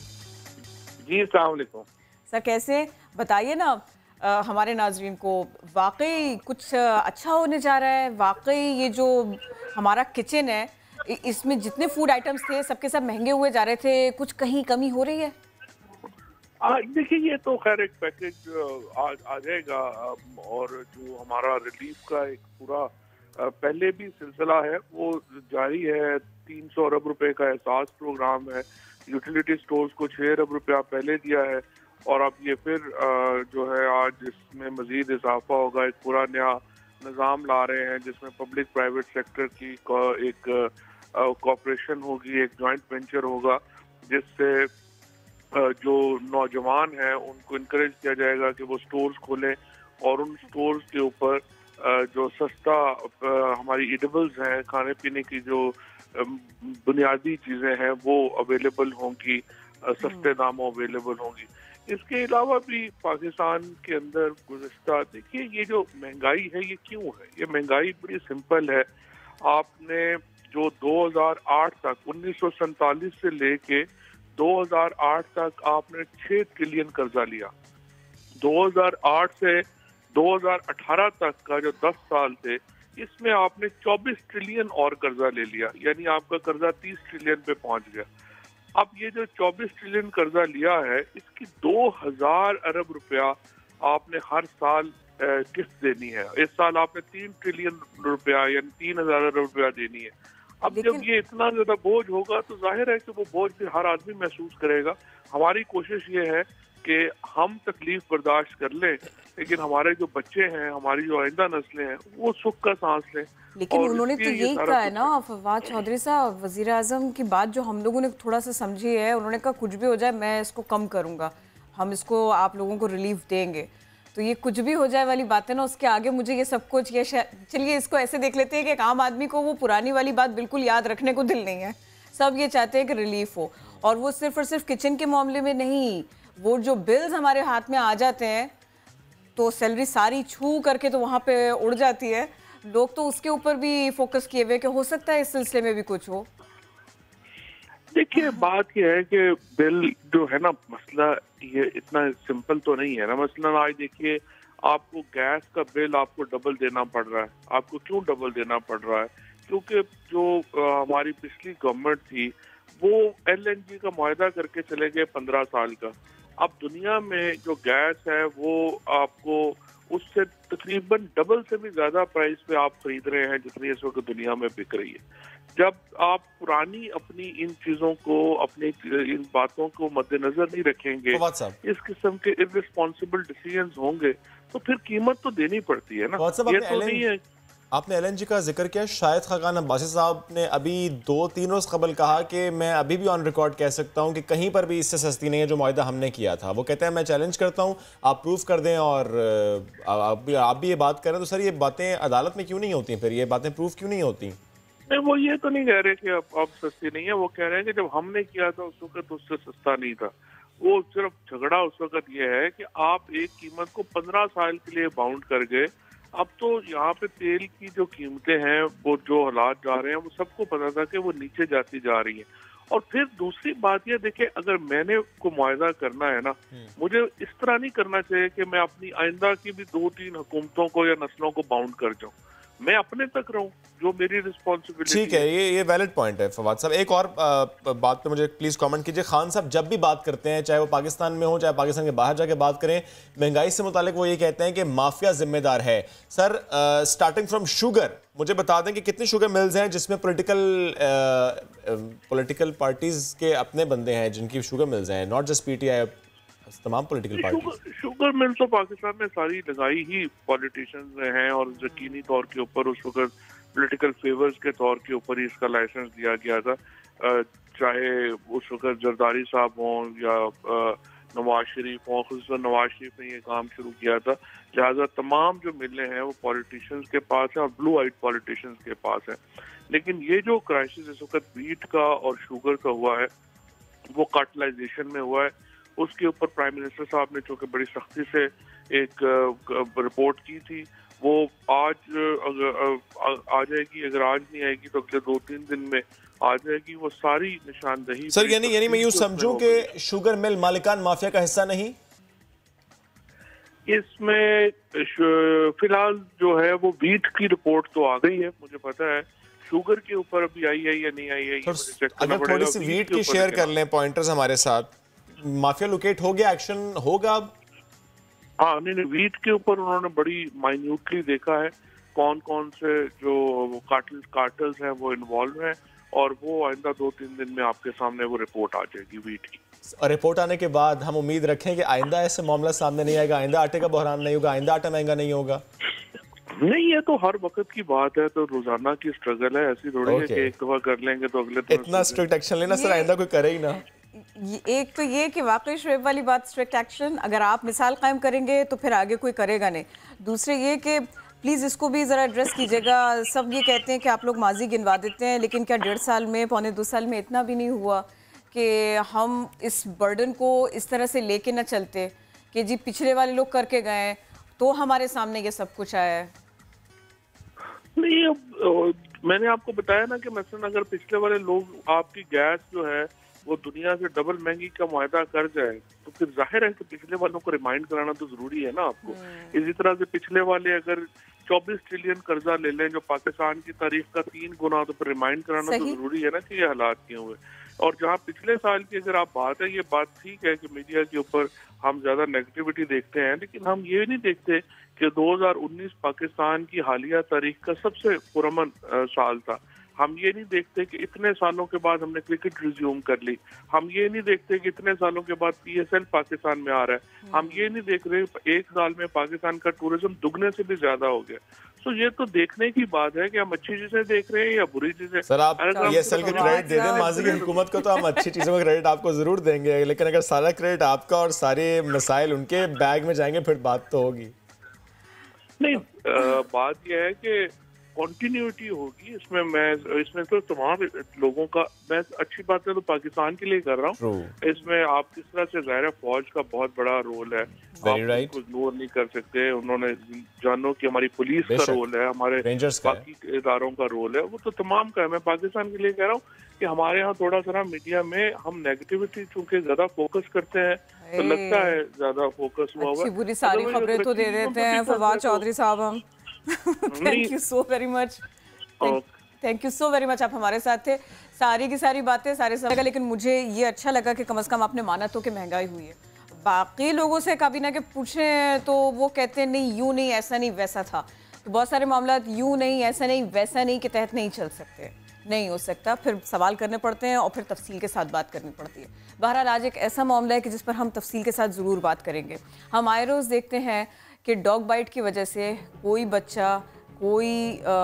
जी अस्सलाम वालेकुम सर, कैसे बताइए ना आ, हमारे नाजरीन को, वाकई कुछ अच्छा होने जा रहा है? वाकई ये जो हमारा किचन है इसमें जितने फूड आइटम्स थे सबके सब महंगे हुए जा रहे थे, कुछ कहीं कमी हो रही है? देखिए, ये तो खैर एक पैकेज आ, आ जाएगा और जो हमारा रिलीफ का एक पूरा पहले भी सिलसिला है वो जारी है। तीन सौ अरब रुपए का एहसास प्रोग्राम है, यूटिलिटी स्टोर्स को छह अरब रुपया पहले दिया है और अब ये फिर जो है आज इसमें मजीद इजाफा होगा। एक पूरा नया निज़ाम ला रहे हैं जिसमें पब्लिक प्राइवेट सेक्टर की एक कॉपरेशन होगी, एक जॉइंट वेंचर होगा, जिससे जो नौजवान हैं उनको इनकरेज किया जाएगा कि वो स्टोर्स खोलें और उन स्टोर्स के ऊपर जो सस्ता हमारी एडिबल्स हैं, खाने पीने की जो बुनियादी चीज़ें हैं वो अवेलेबल होंगी, सस्ते दामों अवेलेबल होंगी। इसके अलावा भी पाकिस्तान के अंदर गुज़श्ता, देखिए ये जो महंगाई है ये क्यों है? ये महंगाई बड़ी सिंपल है। आपने जो दो हज़ार आठ तक, उन्नीस सौ सैंतालीस से लेके दो हज़ार आठ तक आपने छह ट्रिलियन कर्जा लिया। दो हज़ार आठ से दो हज़ार अठारह तक का जो दस साल थे इसमें आपने चौबीस ट्रिलियन और कर्जा ले लिया, यानी आपका कर्जा तीस ट्रिलियन पे पहुंच गया। अब ये जो चौबीस ट्रिलियन कर्जा लिया है इसकी दो हजार अरब रुपया आपने हर साल किस्त देनी है। इस साल आपने तीन ट्रिलियन रुपया यानी तीन हजार अरब रुपया देनी है। अब जब ये इतना ज्यादा बोझ होगा तो जाहिर है कि वो बोझ भी हर आदमी महसूस करेगा। हमारी कोशिश ये है कि हम तकलीफ बर्दाश्त कर लें, लेकिन हमारे जो बच्चे हैं, हमारी जो आइंदा नस्लें हैं, वो सुख का सांस लें। लेकिन उन्होंने तो ये यही सारा कहा है कुछ ना फवाद चौधरी साहब, वजीर आजम की बात जो हम लोगों ने थोड़ा सा समझी है, उन्होंने कहा कुछ भी हो जाए मैं इसको कम करूंगा, हम इसको आप लोगों को रिलीफ देंगे। तो ये कुछ भी हो जाए वाली बात है ना, उसके आगे मुझे ये सब कुछ ये चलिए इसको ऐसे देख लेते हैं कि एक आम आदमी को वो पुरानी वाली बात बिल्कुल याद रखने को दिल नहीं है। सब ये चाहते हैं कि रिलीफ हो, और वो सिर्फ और सिर्फ किचन के मामले में नहीं, वो जो बिल्स हमारे हाथ में आ जाते हैं तो सैलरी सारी छू करके तो वहाँ पे उड़ जाती है, लोग तो उसके ऊपर भी फोकस किए हुए कि हो सकता है इस सिलसिले में भी कुछ हो। देखिए बात यह है कि बिल जो है ना, मसला ये इतना सिंपल तो नहीं है ना। मसलन आज देखिए आपको गैस का बिल आपको डबल देना पड़ रहा है। आपको क्यों डबल देना पड़ रहा है? क्योंकि जो आ, हमारी पिछली गवर्नमेंट थी वो एलएनजी का मुआहदा करके चले गए पंद्रह साल का। अब दुनिया में जो गैस है वो आपको उससे तकरीबन डबल से भी ज्यादा प्राइस पे आप खरीद रहे हैं जितनी इस वक्त दुनिया में बिक रही है। जब आप पुरानी अपनी इन चीजों को, अपनी इन बातों को मद्देनजर नहीं रखेंगे, इस किस्म के इररिस्पॉन्सिबल डिसीजंस होंगे, तो फिर कीमत तो देनी पड़ती है ना। ये तो नहीं है। आपने एलएनजी का जिक्र किया, शायद खाकान अब्बासी साहब ने अभी दो तीन रोज कबल कहा कि मैं अभी भी ऑन रिकॉर्ड कह सकता हूं कि कहीं पर भी इससे सस्ती नहीं है जो मुआहदा हमने किया था। वो कहते हैं मैं चैलेंज करता हूं, आप प्रूफ कर दें, और आप भी आप भी ये बात करें तो सर ये बातें अदालत में क्यों नहीं होती, फिर ये बातें प्रूफ क्यों नहीं होती? नहीं, वो ये तो नहीं कह रहे कि अब अब सस्ती नहीं है, वो कह रहे हैं कि जब हमने किया था उस वक्त उससे सस्ता नहीं था। वो सिर्फ झगड़ा उस वक्त ये है कि आप एक कीमत को पंद्रह साल के लिए बाउंड कर गए। अब तो यहाँ पे तेल की जो कीमतें हैं, वो जो हालात जा रहे हैं, वो सबको पता था कि वो नीचे जाती जा रही है। और फिर दूसरी बात ये देखिए, अगर मैंने को मुआवजा करना है ना, मुझे इस तरह नहीं करना चाहिए कि मैं अपनी आइंदा की भी दो तीन हुकूमतों को या नस्लों को बाउंड कर जाऊं। मैं अपने तक रहूं, जो मेरी रिस्पॉन्सिबिलिटी। ठीक है, ये ये वैलिड पॉइंट है फवाद साहब। एक और आ, बात पे मुझे प्लीज कमेंट कीजिए। खान साहब जब भी बात करते हैं, चाहे वो पाकिस्तान में हो चाहे पाकिस्तान के बाहर जाके बात करें, महंगाई से मुतालिक वो ये कहते हैं कि माफिया जिम्मेदार है। सर स्टार्टिंग फ्रॉम शुगर, मुझे बता दें कि कितनी शुगर मिल्स हैं जिसमें पॉलिटिकल पॉलिटिकल पार्टीज के अपने बंदे हैं जिनकी शुगर मिल्स हैं, नॉट जस्ट पीटीआई, तमाम पॉलिटिकल पार्टीज। शुगर मिल तो पाकिस्तान में सारी लगाई ही पॉलिटिशियंस हैं, और यकीनी तौर के ऊपर उस वक्त पॉलिटिकल फेवर्स के तौर के ऊपर ही इसका लाइसेंस दिया गया था। चाहे उस वक्त जरदारी साहब हों या नवाज शरीफ हों, खुसूसन नवाज शरीफ ने ये काम शुरू किया था। लिहाजा तमाम जो मिलें हैं वो पॉलिटिशियंस के पास है और ब्लू आइड पॉलिटिशियंस के पास है। लेकिन ये जो क्राइसिस इस वक्त वीट का और शुगर का हुआ है, वो कार्टलाइजेशन में हुआ है। उसके ऊपर प्राइम मिनिस्टर साहब ने चूंकि बड़ी सख्ती से एक रिपोर्ट की थी, वो आज आ जाएगी। अगर आज नहीं आएगी तो अगले दो तीन दिन में आ जाएगी। वो सारी निशानदही। सर यानी यानी मैं यूं समझूं कि शुगर मिल मालिकान माफिया का हिस्सा नहीं? इसमें फिलहाल जो है वो वीट की रिपोर्ट तो आ गई है, मुझे पता है। शुगर के ऊपर अभी आई है या नहीं आई है, अगर थोड़ी सी वीट की शेयर कर लें पॉइंटर्स हमारे साथ। माफिया लोकेट हो गया, एक्शन होगा अब? हाँ, नहीं नहीं, वीट के ऊपर उन्होंने बड़ी माइन्यूटली देखा है कौन कौन से जो कार्टल्स कार्टल्स हैं वो इन्वॉल्व हैं, और वो आइंदा दो तीन दिन में आपके सामने वो रिपोर्ट आ जाएगी वीट की। और रिपोर्ट आने के बाद हम उम्मीद रखें कि आइंदा ऐसे मामला सामने नहीं आएगा, आइंदा आटे का बहरान नहीं होगा, आइंदा आटा महंगा नहीं होगा। नहीं, ये तो हर वक्त की बात है, तो रोजाना की स्ट्रगल है। ऐसी थोड़ी है कि एक दफा कर लेंगे तो अगले इतना स्ट्रिक्ट एक्शन लेना सर आइंदा कोई करे ही ना। एक तो ये कि वाकई शुएब वाली बात, स्ट्रिक्ट एक्शन अगर आप मिसाल कायम करेंगे तो फिर आगे कोई करेगा नहीं। दूसरे ये कि प्लीज़ इसको भी ज़रा एड्रेस कीजिएगा। सब ये कहते हैं कि आप लोग माजी गिनवा देते हैं, लेकिन क्या डेढ़ साल में, पौने दो साल में इतना भी नहीं हुआ कि हम इस बर्डन को इस तरह से लेके ना चलते कि जी पिछले वाले लोग करके गए तो हमारे सामने ये सब कुछ आया है? नहीं, अब मैंने आपको बताया ना कि मसलन अगर पिछले वाले लोग आपकी गैस जो है वो दुनिया से डबल महंगी का मुआहदा कर जाए तो फिर जाहिर है कि पिछले वालों को रिमाइंड कराना तो जरूरी है ना आपको। इसी तरह से पिछले वाले अगर चौबीस ट्रिलियन कर्जा ले लें जो पाकिस्तान की तारीख का तीन गुना, तो फिर रिमाइंड कराना तो जरूरी है ना कि ये हालात क्यों हुए। और जहाँ पिछले साल की अगर आप बात है, ये बात ठीक है कि मीडिया के ऊपर हम ज्यादा नेगेटिविटी देखते हैं, लेकिन हम ये नहीं देखते कि दो हजार उन्नीस पाकिस्तान की हालिया तारीख का सबसे पुरअमन साल था। हम ये नहीं देखते कि इतने सालों के बाद हमने क्रिकेट रिज्यूम कर ली, हम ये नहीं देखते कि इतने सालों के बाद पीएसएल पाकिस्तान में आ रहा है, हम ये नहीं देख रहे एक साल में पाकिस्तान का टूरिज्म दुगने से भी ज्यादा हो गया। तो ये तो देखने की बात है कि हम अच्छी चीजें देख रहे हैं या बुरी चीजें। सर आप पीएसएल के क्रेडिट दे दें माजी की हुकूमत को, तो हम अच्छी चीजों का क्रेडिट आपको जरूर देंगे, लेकिन अगर सारा क्रेडिट आपका और सारे मसाइल उनके बैग में जाएंगे फिर बात तो होगी नहीं। आ, बात यह है कि कंटिन्यूटी होगी इसमें। मैं इसमें तो तमाम लोगों का, मैं अच्छी बात है तो पाकिस्तान के लिए कर रहा हूँ, इसमें आप किस तरह से ज़ाहिर है फौज का बहुत बड़ा रोल है, आप right. कुछ इग्नोर नहीं कर सकते। उन्होंने जानो कि हमारी पुलिस का रोल है, हमारे बाकी इदारों का रोल है, वो तो तमाम का है। मैं पाकिस्तान के लिए कह रहा हूँ कि हमारे यहाँ थोड़ा सा मीडिया में हम नेगेटिविटी चूंकि ज्यादा फोकस करते हैं तो लगता है ज्यादा फोकस हुआ हुआ। बुरी सारी खबरें तो दे देते हैं फवाद चौधरी साहब हम। Thank you so very much, thank you so very much, आप हमारे साथ थे। सारी की सारी बातें सारे समय, लेकिन मुझे ये अच्छा लगा कि कम से कम आपने माना तो कि महंगाई हुई है। बाकी लोगों से कभी ना कि पूछें तो वो कहते हैं नहीं यूं नहीं, ऐसा नहीं, वैसा था। तो बहुत सारे मामला यूं नहीं, ऐसा नहीं, वैसा नहीं के तहत नहीं चल सकते, नहीं हो सकता, फिर सवाल करने पड़ते हैं और फिर तफसील के साथ बात करनी पड़ती है। बहरहाल आज एक ऐसा मामला है कि जिस पर हम तफसील के साथ ज़रूर बात करेंगे। हम आए रोज़ देखते हैं कि डॉग बाइट की वजह से कोई बच्चा, कोई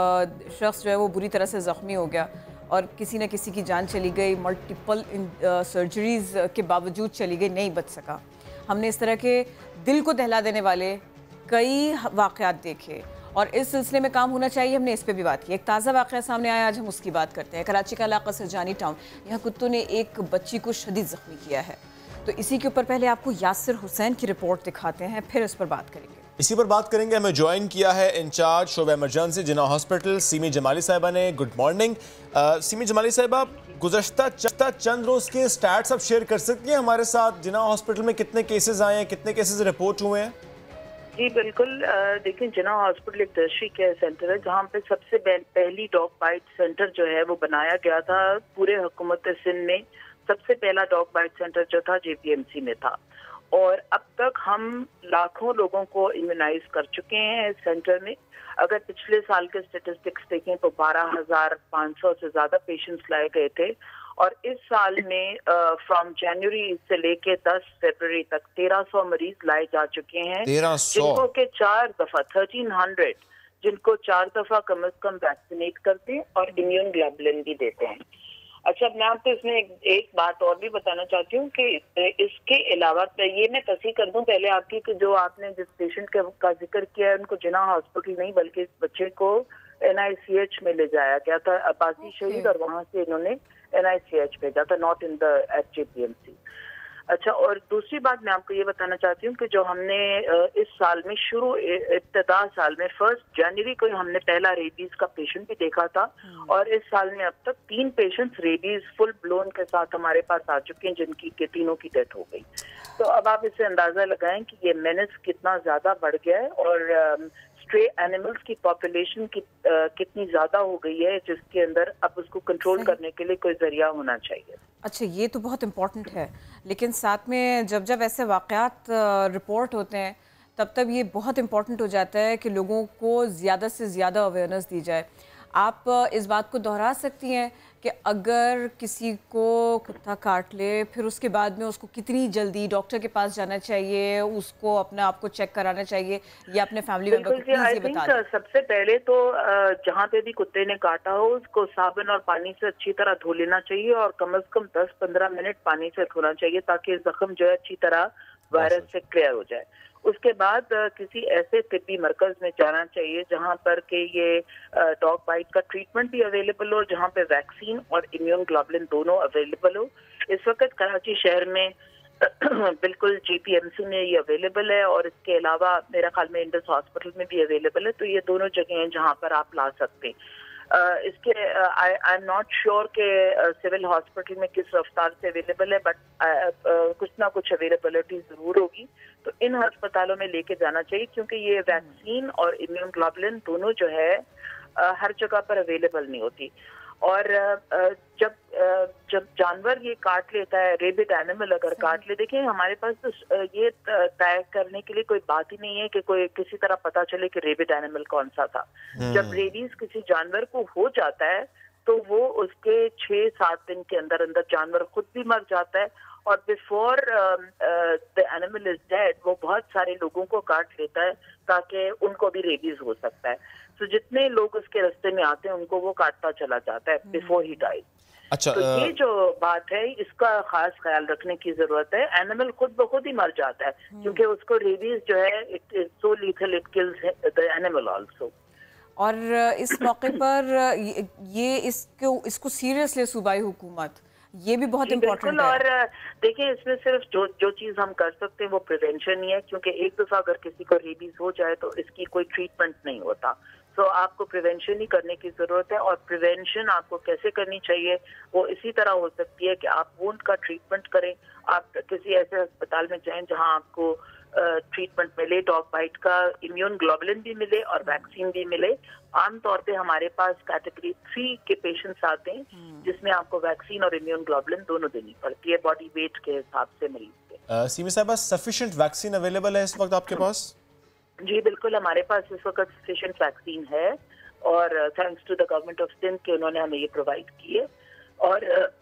शख्स जो है वो बुरी तरह से ज़ख्मी हो गया और किसी न किसी की जान चली गई, मल्टीपल सर्जरीज़ के बावजूद चली गई, नहीं बच सका। हमने इस तरह के दिल को दहला देने वाले कई वाक़यात देखे और इस सिलसिले में काम होना चाहिए, हमने इस पे भी बात की। एक ताज़ा वाक़या सामने आया, आज हम उसकी बात करते हैं। कराची का इलाका सरजानी टाउन, यहाँ कुत्तों ने एक बच्ची को शदीद ज़ख्मी किया है। तो इसी के ऊपर पहले आपको यासिर हुसैन की रिपोर्ट दिखाते हैं, फिर इस पर बात करेंगे। इसी पर बात करेंगे। हमें ज्वाइन किया है इंचार्ज शोबा इमरजेंसी जिना हॉस्पिटल सीमी जमाली साहिबा ने। गुड मॉर्निंग सीमी जमाली साहिबा, गुज़श्ता चंद रोज़ के स्टैट्स आप शेयर कर सकती हैं हमारे साथ? जिना हॉस्पिटल में कितने केसेस आए हैं, कितने केसेस रिपोर्ट हुए हैं? जी बिल्कुल, देखिए जिना हॉस्पिटल एक टर्शरी केयर सेंटर है जहाँ पे सबसे पहली डॉग बाइट सेंटर जो है वो बनाया गया था पूरे हुकूमत सिंध में। सबसे पहला डॉग बाइट सेंटर जो था जेपीएमसी में था और अब तक हम लाखों लोगों को इम्यूनाइज कर चुके हैं इस सेंटर में। अगर पिछले साल के स्टेटिस्टिक्स देखें तो बारह हजार पाँच सौ से ज्यादा पेशेंट्स लाए गए थे और इस साल में फ्रॉम जनवरी से लेके दस फरवरी तक तेरह सौ मरीज लाए जा चुके हैं, जिनको के चार दफा थर्टीन हंड्रेड जिनको चार दफा कम अज कम वैक्सीनेट करते हैं और इम्यून ग्लोबुलिन भी देते हैं। अच्छा, मैं आपको इसमें एक, एक बात और भी बताना चाहती हूँ कि इसके अलावा ये मैं तस्दीक कर दूं पहले आपकी कि जो आपने जिस पेशेंट का जिक्र किया है उनको जिना हॉस्पिटल नहीं बल्कि इस बच्चे को एनआईसीएच में ले जाया गया था, अब्बासी शहीद, और वहाँ से इन्होंने एनआईसीएच भेजा था, not in the at JPMC. अच्छा, और दूसरी बात मैं आपको ये बताना चाहती हूँ कि जो हमने इस साल में शुरू इब्तदा साल में फर्स्ट जनवरी को हमने पहला रेबीज का पेशेंट भी देखा था और इस साल में अब तक तीन पेशेंट्स रेबीज फुल ब्लोन के साथ हमारे पास आ चुके हैं जिनकी के तीनों की डेथ हो गई। तो अब आप इससे अंदाजा लगाएं कि ये मेनेस कितना ज्यादा बढ़ गया है और स्ट्रे एनिमल्स की पॉपुलेशन की आ, कितनी ज्यादा हो गई है जिसके अंदर अब उसको कंट्रोल करने के लिए कोई जरिया होना चाहिए। अच्छा, ये तो बहुत इम्पोर्टेंट है, लेकिन साथ में जब जब ऐसे वाक़यात रिपोर्ट होते हैं तब तब ये बहुत इम्पोर्टेंट हो जाता है कि लोगों को ज़्यादा से ज़्यादा अवेयरनेस दी जाए। आप इस बात को दोहरा सकती हैं कि अगर किसी को कुत्ता काट ले फिर उसके बाद में उसको कितनी जल्दी डॉक्टर के पास जाना चाहिए, उसको अपने आप को चेक कराना चाहिए या अपने फैमिली मेंबर को प्लीज ये बता दें। सबसे पहले तो जहाँ पे भी कुत्ते ने काटा हो उसको साबुन और पानी से अच्छी तरह धो लेना चाहिए और कम से कम दस पंद्रह मिनट पानी से धोना चाहिए ताकि जख्म जो है अच्छी तरह वायरस से क्लियर हो जाए। उसके बाद किसी ऐसे तिब्बी मरकज में जाना चाहिए जहां पर के ये डॉग बाइट का ट्रीटमेंट भी अवेलेबल हो, जहां पे वैक्सीन और इम्यून ग्लोबुलिन दोनों अवेलेबल हो। इस वक्त कराची शहर में बिल्कुल जीपीएमसी में ये अवेलेबल है और इसके अलावा मेरा ख्याल में इंडस हॉस्पिटल में भी अवेलेबल है। तो ये दोनों जगह हैं जहां पर आप ला सकते हैं। Uh, इसके I I am not sure के सिविल हॉस्पिटल में किस रफ्तार से अवेलेबल है, बट uh, uh, कुछ ना कुछ अवेलेबिलिटी जरूर होगी। तो इन अस्पतालों में लेके जाना चाहिए क्योंकि ये वैक्सीन और इम्यून ग्लोबुलिन दोनों जो है uh, हर जगह पर अवेलेबल नहीं होती। और uh, जब uh, जब जानवर ये काट लेता है, रेबिड एनिमल अगर काट ले, देखिए हमारे पास तो ये तय करने के लिए कोई बात ही नहीं है कि कोई किसी तरह पता चले कि रेबिड एनिमल कौन सा था। जब रेबीज किसी जानवर को हो जाता है तो वो उसके छह सात दिन के अंदर अंदर जानवर खुद भी मर जाता है, और before the animal is dead वो बहुत सारे लोगों को काट लेता है ताकि उनको भी रेबीज हो सकता है। तो so, जितने लोग उसके रास्ते में आते हैं उनको वो काटता चला जाता है बिफोर ही डाइज। अच्छा, तो ये जो बात है इसका खास ख्याल रखने की जरूरत है। एनिमल खुद ब खुद ही मर जाता है क्योंकि उसको रेबीज जो है it is so lethal it kills the animal also. और इस मौके पर ये इसको इसको सीरियसली सूबाई हुकूमत ये भी बहुत इम्पोर्टेंट है। और देखिए इसमें सिर्फ जो जो चीज हम कर सकते हैं वो प्रिवेंशन ही है, क्योंकि एक दफा अगर किसी को रेबीज हो जाए तो इसकी कोई ट्रीटमेंट नहीं होता। तो आपको प्रिवेंशन ही करने की जरूरत है। और प्रिवेंशन आपको कैसे करनी चाहिए वो इसी तरह हो सकती है कि आप वुंड का ट्रीटमेंट करें, आप किसी ऐसे अस्पताल में जाएं जहां आपको ट्रीटमेंट मिले, डॉग बाइट का इम्यून ग्लोबुलिन भी मिले और वैक्सीन भी मिले। आमतौर पे हमारे पास कैटेगरी थ्री के पेशेंट्स आते हैं जिसमें आपको वैक्सीन और इम्यून ग्लोबुलिन दोनों देनी पड़ती है बॉडी वेट के हिसाब से मरीज के। सीमी साहब, सफिशिएंट वैक्सीन अवेलेबल है इस वक्त आपके पास? जी बिल्कुल, हमारे पास इस वक्त सफिशिएंट वैक्सीन है और thanks to the government of Sindh के उन्होंने हमें ये प्रोवाइड की है। और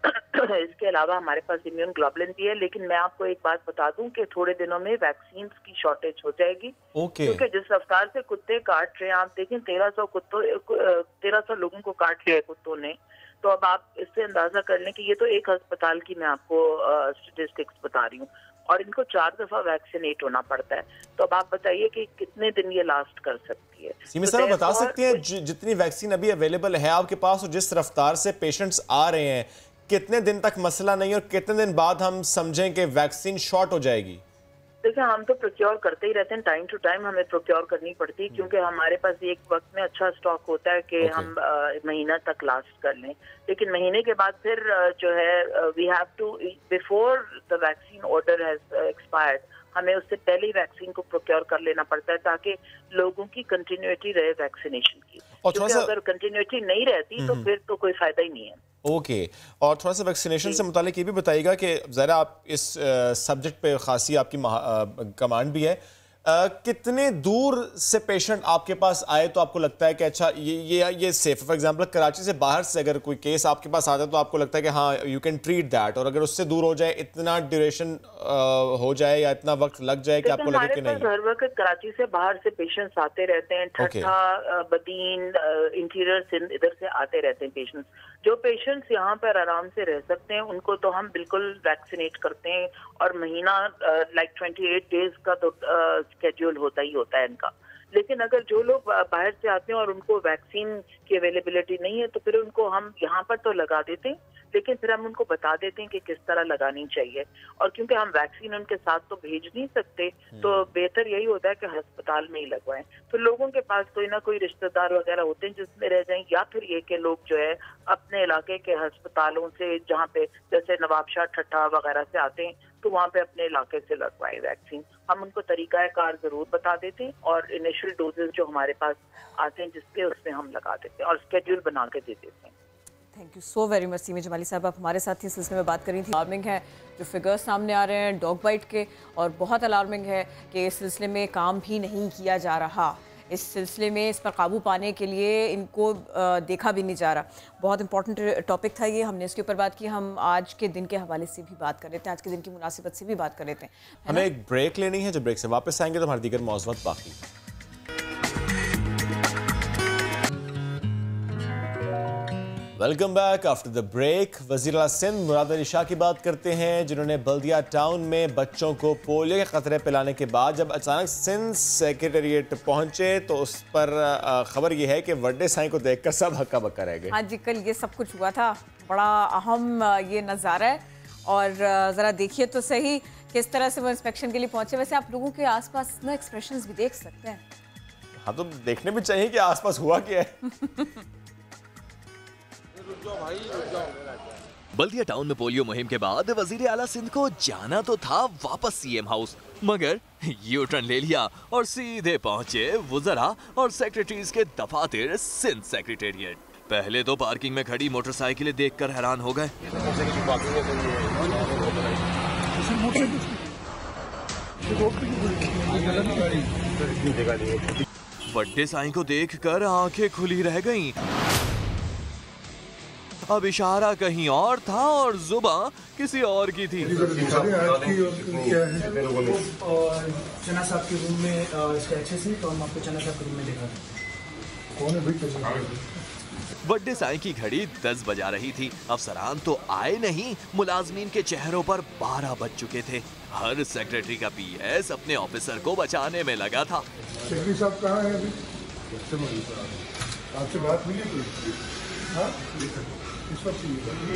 इसके अलावा हमारे पास इम्यून ग्लोबुलिन भी है। लेकिन मैं आपको एक बात बता दूं कि थोड़े दिनों में वैक्सीन की शॉर्टेज हो जाएगी। okay. क्योंकि जिस रफ्तार से कुत्ते काट रहे हैं, आप देखें तेरह सौ कुत्तों तेरह सौ लोगों को काट लिया है कुत्तों ने। तो अब आप इससे अंदाजा कर लें कि ये तो एक अस्पताल की मैं आपको स्टेटिस्टिक्स बता रही हूँ और इनको चार दफा वैक्सीनेट होना पड़ता है। तो अब आप बताइए कि कितने दिन ये लास्ट कर सकती है। सीमी साहब, बता सकती हैं जितनी वैक्सीन अभी अवेलेबल है आपके पास और जिस रफ्तार से पेशेंट्स आ रहे हैं, कितने दिन तक मसला नहीं और कितने दिन बाद हम समझें कि वैक्सीन शॉर्ट हो जाएगी? देखिए हम तो प्रोक्योर करते ही रहते हैं, टाइम टू टाइम हमें प्रोक्योर करनी पड़ती है क्योंकि हमारे पास एक वक्त में अच्छा स्टॉक होता है कि okay. हम आ, महीना तक लास्ट कर लें। लेकिन महीने के बाद फिर जो है we have to before the vaccine order has expired, हमें उससे पहले ही वैक्सीन को प्रोक्योर कर लेना पड़ता है ताकि लोगों की कंटिन्यूटी रहे वैक्सीनेशन की। क्योंकि अगर कंटिन्यूटी नहीं रहती तो फिर तो कोई फायदा ही नहीं है। Okay okay. और थोड़ा सा वैक्सीनेशन से मुतालिक ये भी बताइएगा कि ज़रा आप इस सब्जेक्ट पे खासी आपकी कमांड भी है, Uh, कितने दूर से पेशेंट आपके पास आए तो आपको लगता है कि अच्छा ये ये ये सेफ है? फॉर एग्जांपल कराची से बाहर से अगर कोई केस आपके पास आता है तो आपको लगता है कि हाँ यू कैन ट्रीट दैट, और अगर उससे दूर हो जाए, इतना ड्यूरेशन uh, हो जाए या इतना वक्त लग जाए कि आपको लगे कि नहीं? हर वक्त कराची से बाहर से पेशेंट्स आते रहते हैं, ठट्ठा, बदीन, इंटीरियर सिंध, इधर से आते रहते हैं पेशेंट्स। जो पेशेंट्स यहाँ पर आराम से रह सकते हैं उनको तो हम बिल्कुल वैक्सीनेट करते हैं और महीना लाइक ट्वेंटी एट डेज का तो शेड्यूल होता ही होता है इनका। लेकिन अगर जो लोग बाहर से आते हैं और उनको वैक्सीन की अवेलेबिलिटी नहीं है तो फिर उनको हम यहाँ पर तो लगा देते हैं, लेकिन फिर हम उनको बता देते हैं कि किस तरह लगानी चाहिए। और क्योंकि हम वैक्सीन उनके साथ तो भेज नहीं सकते तो बेहतर यही होता है कि अस्पताल में ही लगवाएं। तो लोगों के पास कोई ना कोई रिश्तेदार वगैरह होते हैं जिसमें रह जाएं, या फिर ये कि लोग जो है अपने इलाके के अस्पतालों से जहाँ पे जैसे नवाबशाह, ठट्ठा वगैरह से आते हैं तो वहाँ पे अपने इलाके से लगवाएं वैक्सीन। हम उनको तरीका कार जरूर बता देते हैं और इनिशियल डोजेज जो हमारे पास आते हैं जिसके उसमें हम लगा देते हैं और स्केड्यूल बना के दे देते हैं। Thank you so very much Seemi Jamali साहब, आप हमारे साथ ही इस सिलसिले में बात कर रही थी। अलार्मिंग है जो फिगर्स सामने आ रहे हैं डॉग बाइट के, और बहुत अलार्मिंग है कि इस सिलसिले में काम भी नहीं किया जा रहा। इस सिलसिले में इस पर काबू पाने के लिए इनको देखा भी नहीं जा रहा। बहुत इंपॉर्टेंट टॉपिक था ये, हमने इसके ऊपर बात की। हम आज के दिन के हवाले से भी बात कर रहे थे, आज के दिन की मुनासिबत से भी बात कर रहे थे। हमें एक ब्रेक लेनी है, जब ब्रेक से वापस आएंगे तो हमारी दीगर मौज़ूआत बाकी। Welcome back after the break. वज़ीर आला सिंध मुराद अली शाह की बात करते हैं जिन्होंने बल्दिया टाउन में बच्चों को पोलियो के खतरे पिलाने के बाद जब अचानक सिंध सेक्रेटेरिएट पहुंचे तो उस पर खबर यह है कि वड्डे साईं को देखकर सब हक्का बक्का रह गए। हाँ जी, कल ये सब कुछ हुआ था, बड़ा अहम ये नज़ारा है। और ज़रा देखिए तो सही किस तरह से वो इंस्पेक्शन के लिए पहुंचे। वैसे आप लोगों के आसपास ना एक्सप्रेशंस भी देख सकते हैं। हाँ, तो देखने भी चाहिए कि आसपास हुआ क्या है। बल्दिया टाउन में पोलियो मुहिम के बाद वजीर आला सिंध को जाना तो था वापस सीएम हाउस, मगर यू टर्न ले लिया और सीधे पहुंचे वुज़रा और सेक्रेटरीज के दफातर सिंध सेक्रेटेरिएट। पहले तो पार्किंग में खड़ी मोटरसाइकिलें देखकर हैरान हो गए। बड्डे साईं को देखकर आंखें खुली रह गईं। अब इशारा कहीं और था और जुबान किसी और की थी। चना साहब के रूम में स्क्रैचेस हैं, तो हम आपको चना साहब के रूम में दिखा दें। बड्डे साईं की घड़ी दस बजा रही थी। अफसरान तो आए नहीं, मुलाजमीन के चेहरों पर बारह बज चुके थे। हर सेक्रेटरी का पीएस अपने ऑफिसर को बचाने में लगा था। सेक्रेटरी साहब कहाँ हैं अभी? आपसे बात हुई है कोई? हाँ? इस वक्त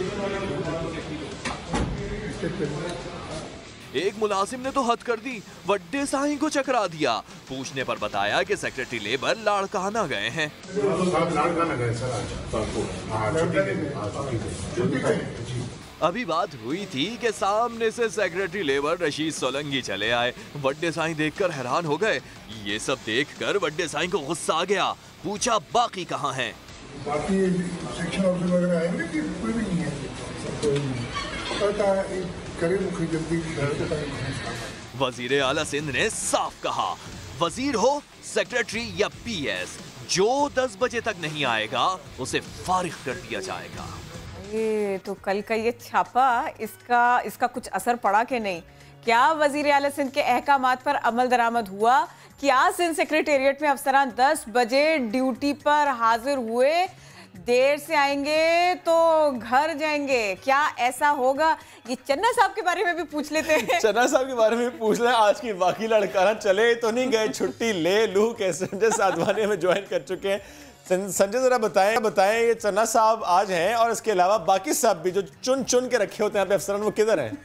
एक मुलाजिम ने तो हद कर दी, बड्डे साईं को चकरा दिया। पूछने पर बताया कि सेक्रेटरी लेबर लाड़काना गए हैं। अभी बात हुई थी कि सामने से सेक्रेटरी लेबर रशीद सोलंकी चले आए। बड्डे साईं देखकर हैरान हो गए। ये सब देखकर बड्डे साईं को गुस्सा आ गया। पूछा बाकी कहाँ हैं? बाकी सेक्शन ऑफिसर वगैरह आएंगे कि कोई भी नहीं है? पता है करे मुखी जल्दी। वजीर आला सिंध ने साफ कहा, वजीर हो, सेक्रेटरी या पीएस, जो दस बजे तक नहीं आएगा उसे फारिग कर दिया जाएगा। ये तो कल का ये छापा, इसका इसका कुछ असर पड़ा कि नहीं? क्या वजीर आला सिंध के अहकामात पर अमल दरामद हुआ? क्या सिंध सेक्रेटेरिएट में अफसरान दस बजे ड्यूटी पर हाजिर हुए? देर से आएंगे तो घर जाएंगे, क्या ऐसा होगा? ये चन्ना साहब के बारे में भी पूछ लेते हैं। चन्ना साहब के बारे में पूछ लें। आज की बाकी लड़काना चले तो नहीं गए, छुट्टी ले लूं कैसे? संजय साधवानी में ज्वाइन कर चुके हैं। संजय जरा बताएं बताएं ये चन्ना साहब आज हैं और इसके अलावा बाकी साहब भी जो चुन चुन के रखे होते हैं यहाँ पे अफसरान, वो किधर हैं?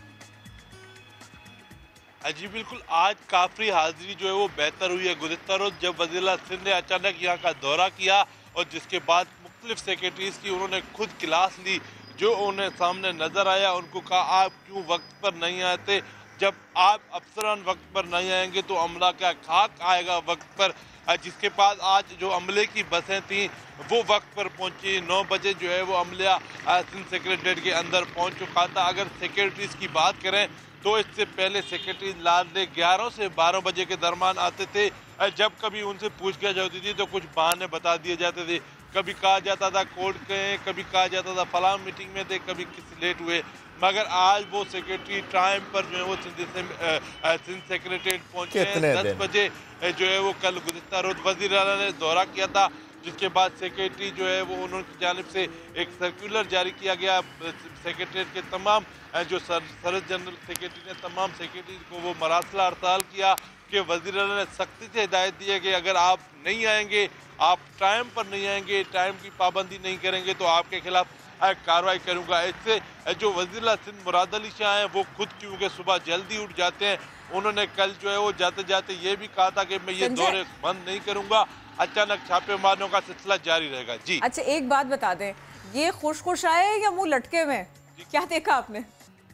जी बिल्कुल, आज काफी हाजिरी जो है वो बेहतर हुई है। गुज़िश्ता रोज जब वज़ीर सिंध ने अचानक यहाँ का दौरा किया और जिसके बाद मुख्तलिफ सेक्रेटरीज की उन्होंने खुद क्लास ली, जो उन्हें सामने नजर आया उनको कहा आप क्यों वक्त पर नहीं आते? जब आप अफसरान वक्त पर नहीं आएंगे तो अमला क्या खाक आएगा वक्त पर? जिसके बाद आज जो अमले की बसें थीं वो वक्त पर पहुंची। नौ बजे जो है वो अमला सिंध सेक्रेटरीट के अंदर पहुंच चुका था। अगर सेक्रेटरीज की बात करें तो इससे पहले सेक्रेटरी लाडले ग्यारह से बारह बजे के दरमियान आते थे। जब कभी उनसे पूछताछ होती थी तो कुछ बहाने बता दिए जाते थे। कभी कहा जाता था कोर्ट गए, कभी कहा जाता था फलां मीटिंग में थे, कभी किसी लेट हुए। मगर आज वो सेक्रेटरी टाइम पर जो है वो सिंध सिंध सेक्रेटरीट पहुंचे हैं। दस बजे जो है वो कल गुज़िश्ता रोज वज़ीर आला ने दौरा किया था, जिसके बाद सेक्रेटरी जो है वो उनकी जानिब से एक सर्कुलर जारी किया गया। सेक्रेटरीट के तमाम जो सर सरद जनरल सेक्रेटरी ने तमाम सेक्रेटरी को वो मरासला हड़ताल किया कि वज़ीर आला ने सख्ती से हिदायत दी है कि अगर आप नहीं आएंगे, आप टाइम पर नहीं आएंगे, टाइम की पाबंदी नहीं करेंगे तो आपके खिलाफ कार्रवाई करूंगा। इससे जो वज़ीर आला सिंध मुराद अली शाह हैं वो खुद क्योंकि सुबह जल्दी उठ जाते हैं, उन्होंने कल जो है वो जाते जाते ये भी कहा था कि मैं ये दौरे बंद नहीं करूंगा। अचानक छापे मारने का सिलसिला जारी रहेगा। जी अच्छा, एक बात बता दें, ये खुश खुश आए या मुंह लटके में? क्या देखा आपने?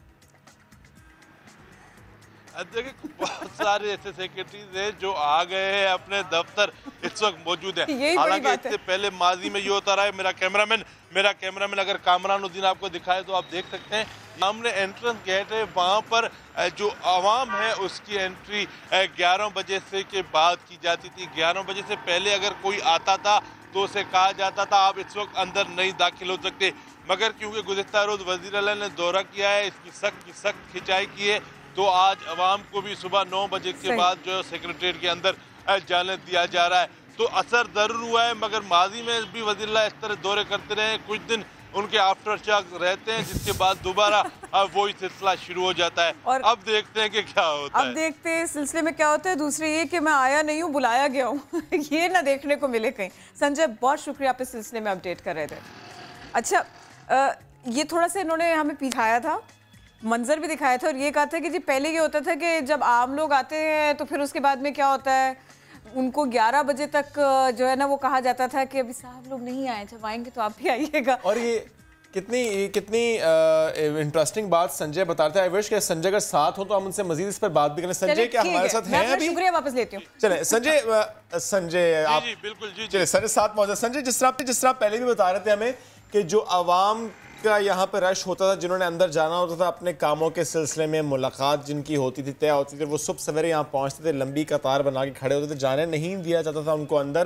देखिए बहुत सारे ऐसे सेक्रेटरीज हैं जो आ गए हैं अपने दफ्तर, इस वक्त मौजूद है। हालांकि इससे पहले माजी में ये होता रहा है। मेरा कैमरामैन मेरा कैमरामैन अगर कामरानुद्दीन आपको दिखाए तो आप देख सकते हैं सामने एंट्रेंस गेट है, वहाँ पर जो आवाम है उसकी एंट्री ग्यारह बजे से के बाद की जाती थी। ग्यारह बजे से पहले अगर कोई आता था तो उसे कहा जाता था आप इस वक्त अंदर नहीं दाखिल हो सकते। मगर क्योंकि गुज़िश्ता रोज वज़ीर आला ने दौरा किया है, इसकी सख्त की सख्त खिंचाई की है, तो आज अवाम को भी सुबह नौ बजे के बाद जो सेक्रेटरीट के अंदर जाने दिया जा रहा है। तो असर जरूर हुआ है, मगर माजी में भी वज़ीर आला इस तरह दौरे करते रहे। कुछ दिन उनके आफ्टर शॉक रहते हैं, जिसके बाद दोबारा वही सिलसिला शुरू हो जाता है। और अब देखते हैं कि क्या होता अब है। अब देखते हैं सिलसिले में क्या होता है। दूसरी ये कि मैं आया नहीं हूँ, बुलाया गया हूँ ये ना देखने को मिले कहीं। संजय, बहुत शुक्रिया, आप इस सिलसिले में अपडेट कर रहे थे। अच्छा, आ, ये थोड़ा सा इन्होंने हमें पिछाया था, मंजर भी दिखाया था और ये कहा था कि जी पहले ये होता था कि जब आम लोग आते हैं तो फिर उसके बाद में क्या होता है, उनको ग्यारह बजे तक जो है ना वो कहा जाता था कि अभी साहब लोग नहीं आए, जब आएंगे तो आप भी आइएगा। और ये कितनी कितनी इंटरेस्टिंग बात संजय बताते हैं। आई विश कि संजय अगर साथ हो तो हम उनसे मजीद इस पर बात भी करें। संजय क्या हमारे साथ हैं अभी? शुक्रिया, वापस लेती हूँ। चले संजय, संजय आप जी, बिल्कुल जी, चले संजय साथ मौजूद। संजय, जिस तरह जिस तरह पहले भी बता रहे थे हमें कि जो आवाम का यहाँ पे रश होता था, जिन्होंने अंदर जाना होता था अपने कामों के सिलसिले में, मुलाकात जिनकी होती थी, तय होती थी, वो सुबह सवेरे यहाँ पहुँचते थे, लंबी कतार बना के खड़े होते थे, जाने नहीं दिया जाता था उनको अंदर।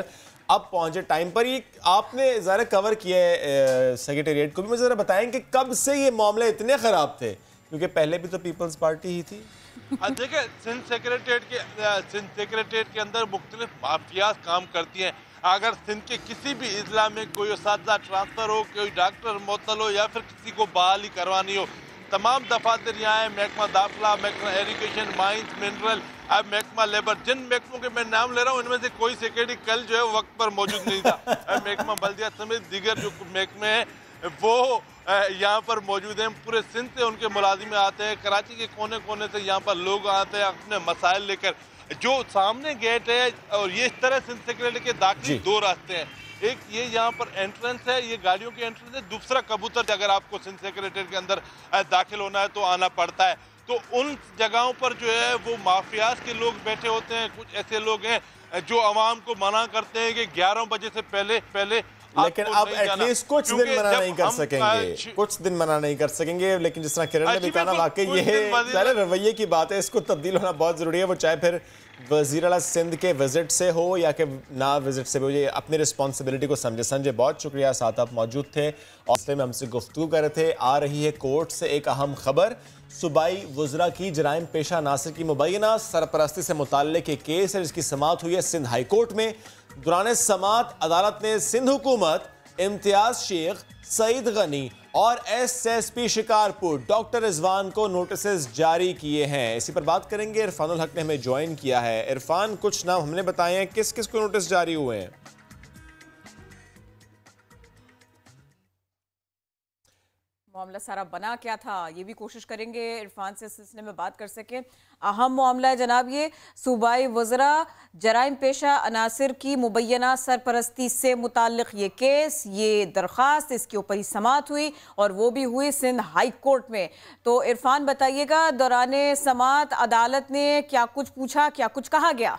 अब पहुंचे टाइम पर। ये आपने ज़रा कवर किया है सेक्रेटेरिएट को भी, मुझे ज़रा बताएं कि कब से ये मामले इतने ख़राब थे, क्योंकि पहले भी तो पीपल्स पार्टी ही थी। देखिए, सिंध सेक्रेटेरिएट के सिंध सेक्रेटेरिएट के अंदर मुख्तलिफ माफियाज काम करती हैं। अगर सिंध के किसी भी इजला में कोई उस्ताद ट्रांसफ़र हो, कोई डॉक्टर मुअत्तल हो या फिर किसी को बहाली करवानी हो, तमाम दफातर यहाँ है। महकमा दाखिला, महकमा एजुकेशन, माइंस, मिनरल, अब महकमा लेबर, जिन महकमों के मैं नाम ले रहा हूँ इनमें से कोई सेक्रेटरी कल जो है वक्त पर मौजूद नहीं था। महकमा बल्दियात समेत दीगर जो महकमे हैं वो यहाँ पर मौजूद हैं। पूरे सिंध से उनके मुलाजिम आते हैं, कराची के कोने कोने से यहाँ पर लोग आते हैं अपने मसाइल लेकर। जो सामने गेट है और ये इस तरह सिंध सेक्रेटरी के दाखिल दो रास्ते हैं, एक ये यहाँ पर एंट्रेंस है, ये गाड़ियों की एंट्रेंस है, दूसरा कबूतर अगर आपको सिंध सेक्रेटरी के अंदर दाखिल होना है तो आना पड़ता है। तो उन जगहों पर जो है वो माफियाज के लोग बैठे होते हैं। कुछ ऐसे लोग हैं जो आवाम को मना करते हैं कि ग्यारह बजे से पहले पहले, लेकिन अब एटलीस्ट कुछ दिन मना नहीं कर सकेंगे, कुछ दिन मना नहीं कर सकेंगे। लेकिन जिस तरह किरण ने भी कहा ना, वाकई ये सारे रवैये की बात है, इसको तब्दील होना बहुत ज़रूरी है। वो चाहे फिर वज़ीर आला सिंध के विजिट से हो या कि ना विजिट से हो, ये अपनी रिस्पॉन्सिबिलिटी को समझे। संजय, बहुत शुक्रिया, साथ आप मौजूद थे और इसलिए में हमसे गुफ्तगू कर रहे थे। आ रही है कोर्ट से एक अहम खबर, सूबाई वज़रा की जराइम पेशा नासिर की मुबैना सरपरस्ती से मुताल्लिक एक केस है जिसकी समाअत हुई है सिंध हाई कोर्ट में। दौरान समाअत अदालत ने सिंध हुकूमत, इम्तियाज शेख, सईद गनी और S S P Shikarpur doctor Rizwan को नोटिस जारी किए हैं। इसी पर बात करेंगे। इरफानुल हक ने हमें ज्वाइन किया है। इरफान, कुछ नाम हमने बताए हैं, किस किस को नोटिस जारी हुए हैं? मामला सारा बना क्या था ये भी कोशिश करेंगे इरफान से इस सिलसिले में बात कर सकें। अहम मामला है जनाब ये सूबाई वज़रा जराइम पेशा अनासिर की मुबैना सरपरस्ती से मुताल्लिक ये केस, ये दरख्वास्त, इसके ऊपर ही समाअत हुई और वो भी हुई सिंध हाई कोर्ट में। तो इरफान बताइएगा, दौरान समाअत अदालत ने क्या कुछ पूछा, क्या कुछ कहा गया?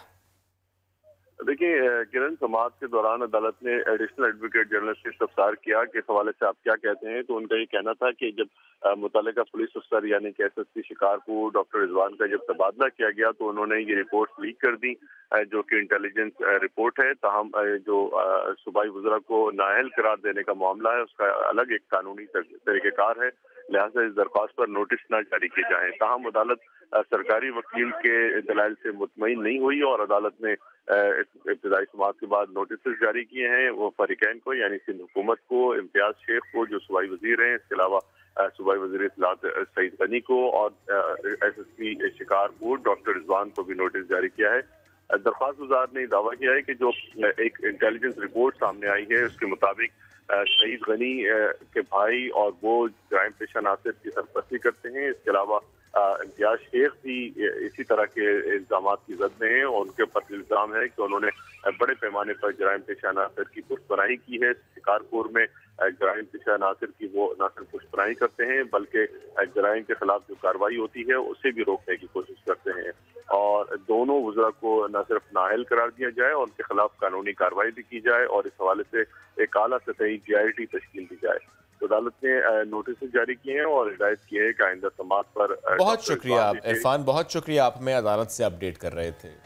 देखिए किरण, समाअत के दौरान अदालत ने एडिशनल एडवोकेट जनरल से इस्तफसार किया कि इस हवाले से आप क्या कहते हैं। तो उनका ये कहना था कि जब मुतल्लिका पुलिस अफसर यानी कि S S P Shikarpur doctor Rizwan का जब तबादला किया गया तो उन्होंने ये रिपोर्ट लीक कर दी जो कि इंटेलिजेंस रिपोर्ट है। ताहम जो सूबाई वज़रा को नाअहल करार देने का मामला है उसका अलग एक कानूनी तरीक़ेकार है, लिहाजा इस दरख्वास्त पर नोटिस न जारी किए जाएं। ताहम अदालत सरकारी वकील के दलाइल से मुतमईन नहीं हुई और अदालत ने इब्तिदाई समाअत के बाद नोटिस जारी किए हैं वो फरीकैन को यानी सिंध हुकूमत को, इम्तियाज शेख को जो सूबाई वजीर हैं, इसके अलावा सूबाई वजीर इत्तलात सईद गनी को और S S P Shikarpur doctor Rizwan को भी नोटिस जारी किया है। दरख्वास्त गुजार ने दावा किया है कि जो एक इंटेलिजेंस रिपोर्ट सामने आई है उसके मुताबिक सईद गनी के भाई और वो जराइम पेशा नासिर की सरपरस्ती करते हैं। इसके अलावा इम्तियाज शेख भी इसी तरह के इल्जाम की जद में हैं और उनके ऊपर इल्जाम है कि उन्होंने बड़े पैमाने पर जराइम पेशा नासिर की पुष्पनाही की है। शिकारपुर में जराइम पेशा नासिर की वो न सिर्फ पुष्पनाही करते हैं बल्कि जराइम के खिलाफ जो कार्रवाई होती है उसे भी रोकने की कोशिश करते हैं और दोनों वज़रा को न सिर्फ नाअहल करार दिया जाए और उनके खिलाफ कानूनी कार्रवाई भी की जाए और इस हवाले से एक आला सतही जी आई टी तश्कील दी जाए। तो अदालत ने नोटिस जारी किए हैं और हिदायत की है कि आइंदा समाअत पर। बहुत शुक्रिया इरफान, बहुत शुक्रिया, आप हमें अदालत से अपडेट कर रहे थे।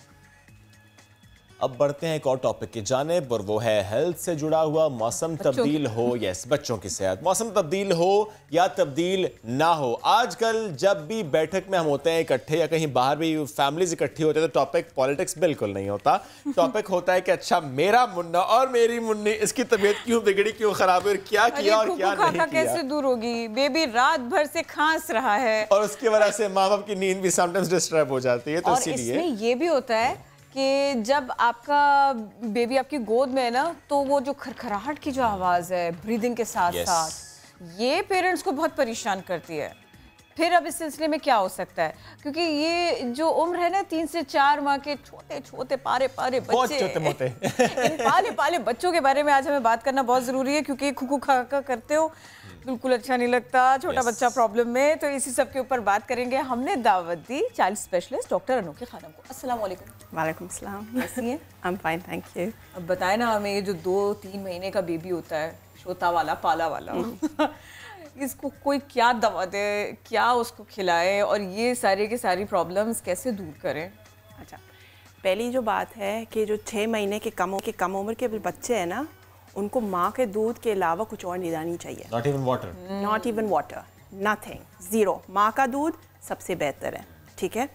अब बढ़ते हैं एक और टॉपिक की जानिब और वो है हेल्थ से जुड़ा हुआ। मौसम तब्दील हो, यस बच्चों की सेहत, मौसम तब्दील हो या तब्दील ना हो, आजकल जब भी बैठक में हम होते हैं इकट्ठे या कहीं बाहर भी फैमिलीज इकट्ठी होते हैं तो टॉपिक पॉलिटिक्स बिल्कुल नहीं होता। टॉपिक होता है कि अच्छा मेरा मुन्ना और मेरी मुन्नी, इसकी तबीयत क्यों बिगड़ी, क्यों खराब हुई, क्या किया और क्या नहीं किया। कैसे दूर होगी, बेबी रात भर से खांस रहा है और उसकी वजह से माँ बाप की नींद भी समटाइम्स डिस्टर्ब हो जाती है। तो इसीलिए ये भी होता है कि जब आपका बेबी आपकी गोद में है ना तो वो जो खरखराहट की जो आवाज़ है ब्रीदिंग के साथ yes. साथ ये पेरेंट्स को बहुत परेशान करती है। फिर अब इस सिलसिले में क्या हो सकता है, क्योंकि ये जो उम्र है ना तीन से चार माह के छोटे छोटे पारे पारे बच्चे, छोटे मोटे इन पाले पाले बच्चों के बारे में आज हमें बात करना बहुत ज़रूरी है क्योंकि खुकू खाका करते हो बिल्कुल अच्छा नहीं लगता, छोटा yes. बच्चा प्रॉब्लम में। तो इसी सब के ऊपर बात करेंगे। हमने दावत दी चाइल्ड स्पेशलिस्ट डॉक्टर अनोखी खानम को। अस्सलाम वालेकुम। वालेकुम सलाम। कैसी हैं? I am fine, thank you. अब बताएं ना हमें, ये जो दो तीन महीने का बेबी होता है, शोता वाला पाला वाला इसको कोई क्या दवा दे, क्या उसको खिलाए और ये सारे के सारी प्रॉब्लम्स कैसे दूर करें? अच्छा, पहली जो बात है कि जो छः महीने के कम के कम उम्र के बच्चे हैं ना, उनको माँ के दूध के अलावा कुछ और नहीं देनी चाहिए। Not even water. Not even water, nothing, zero. माँ का दूध सबसे बेहतर है, ठीक है।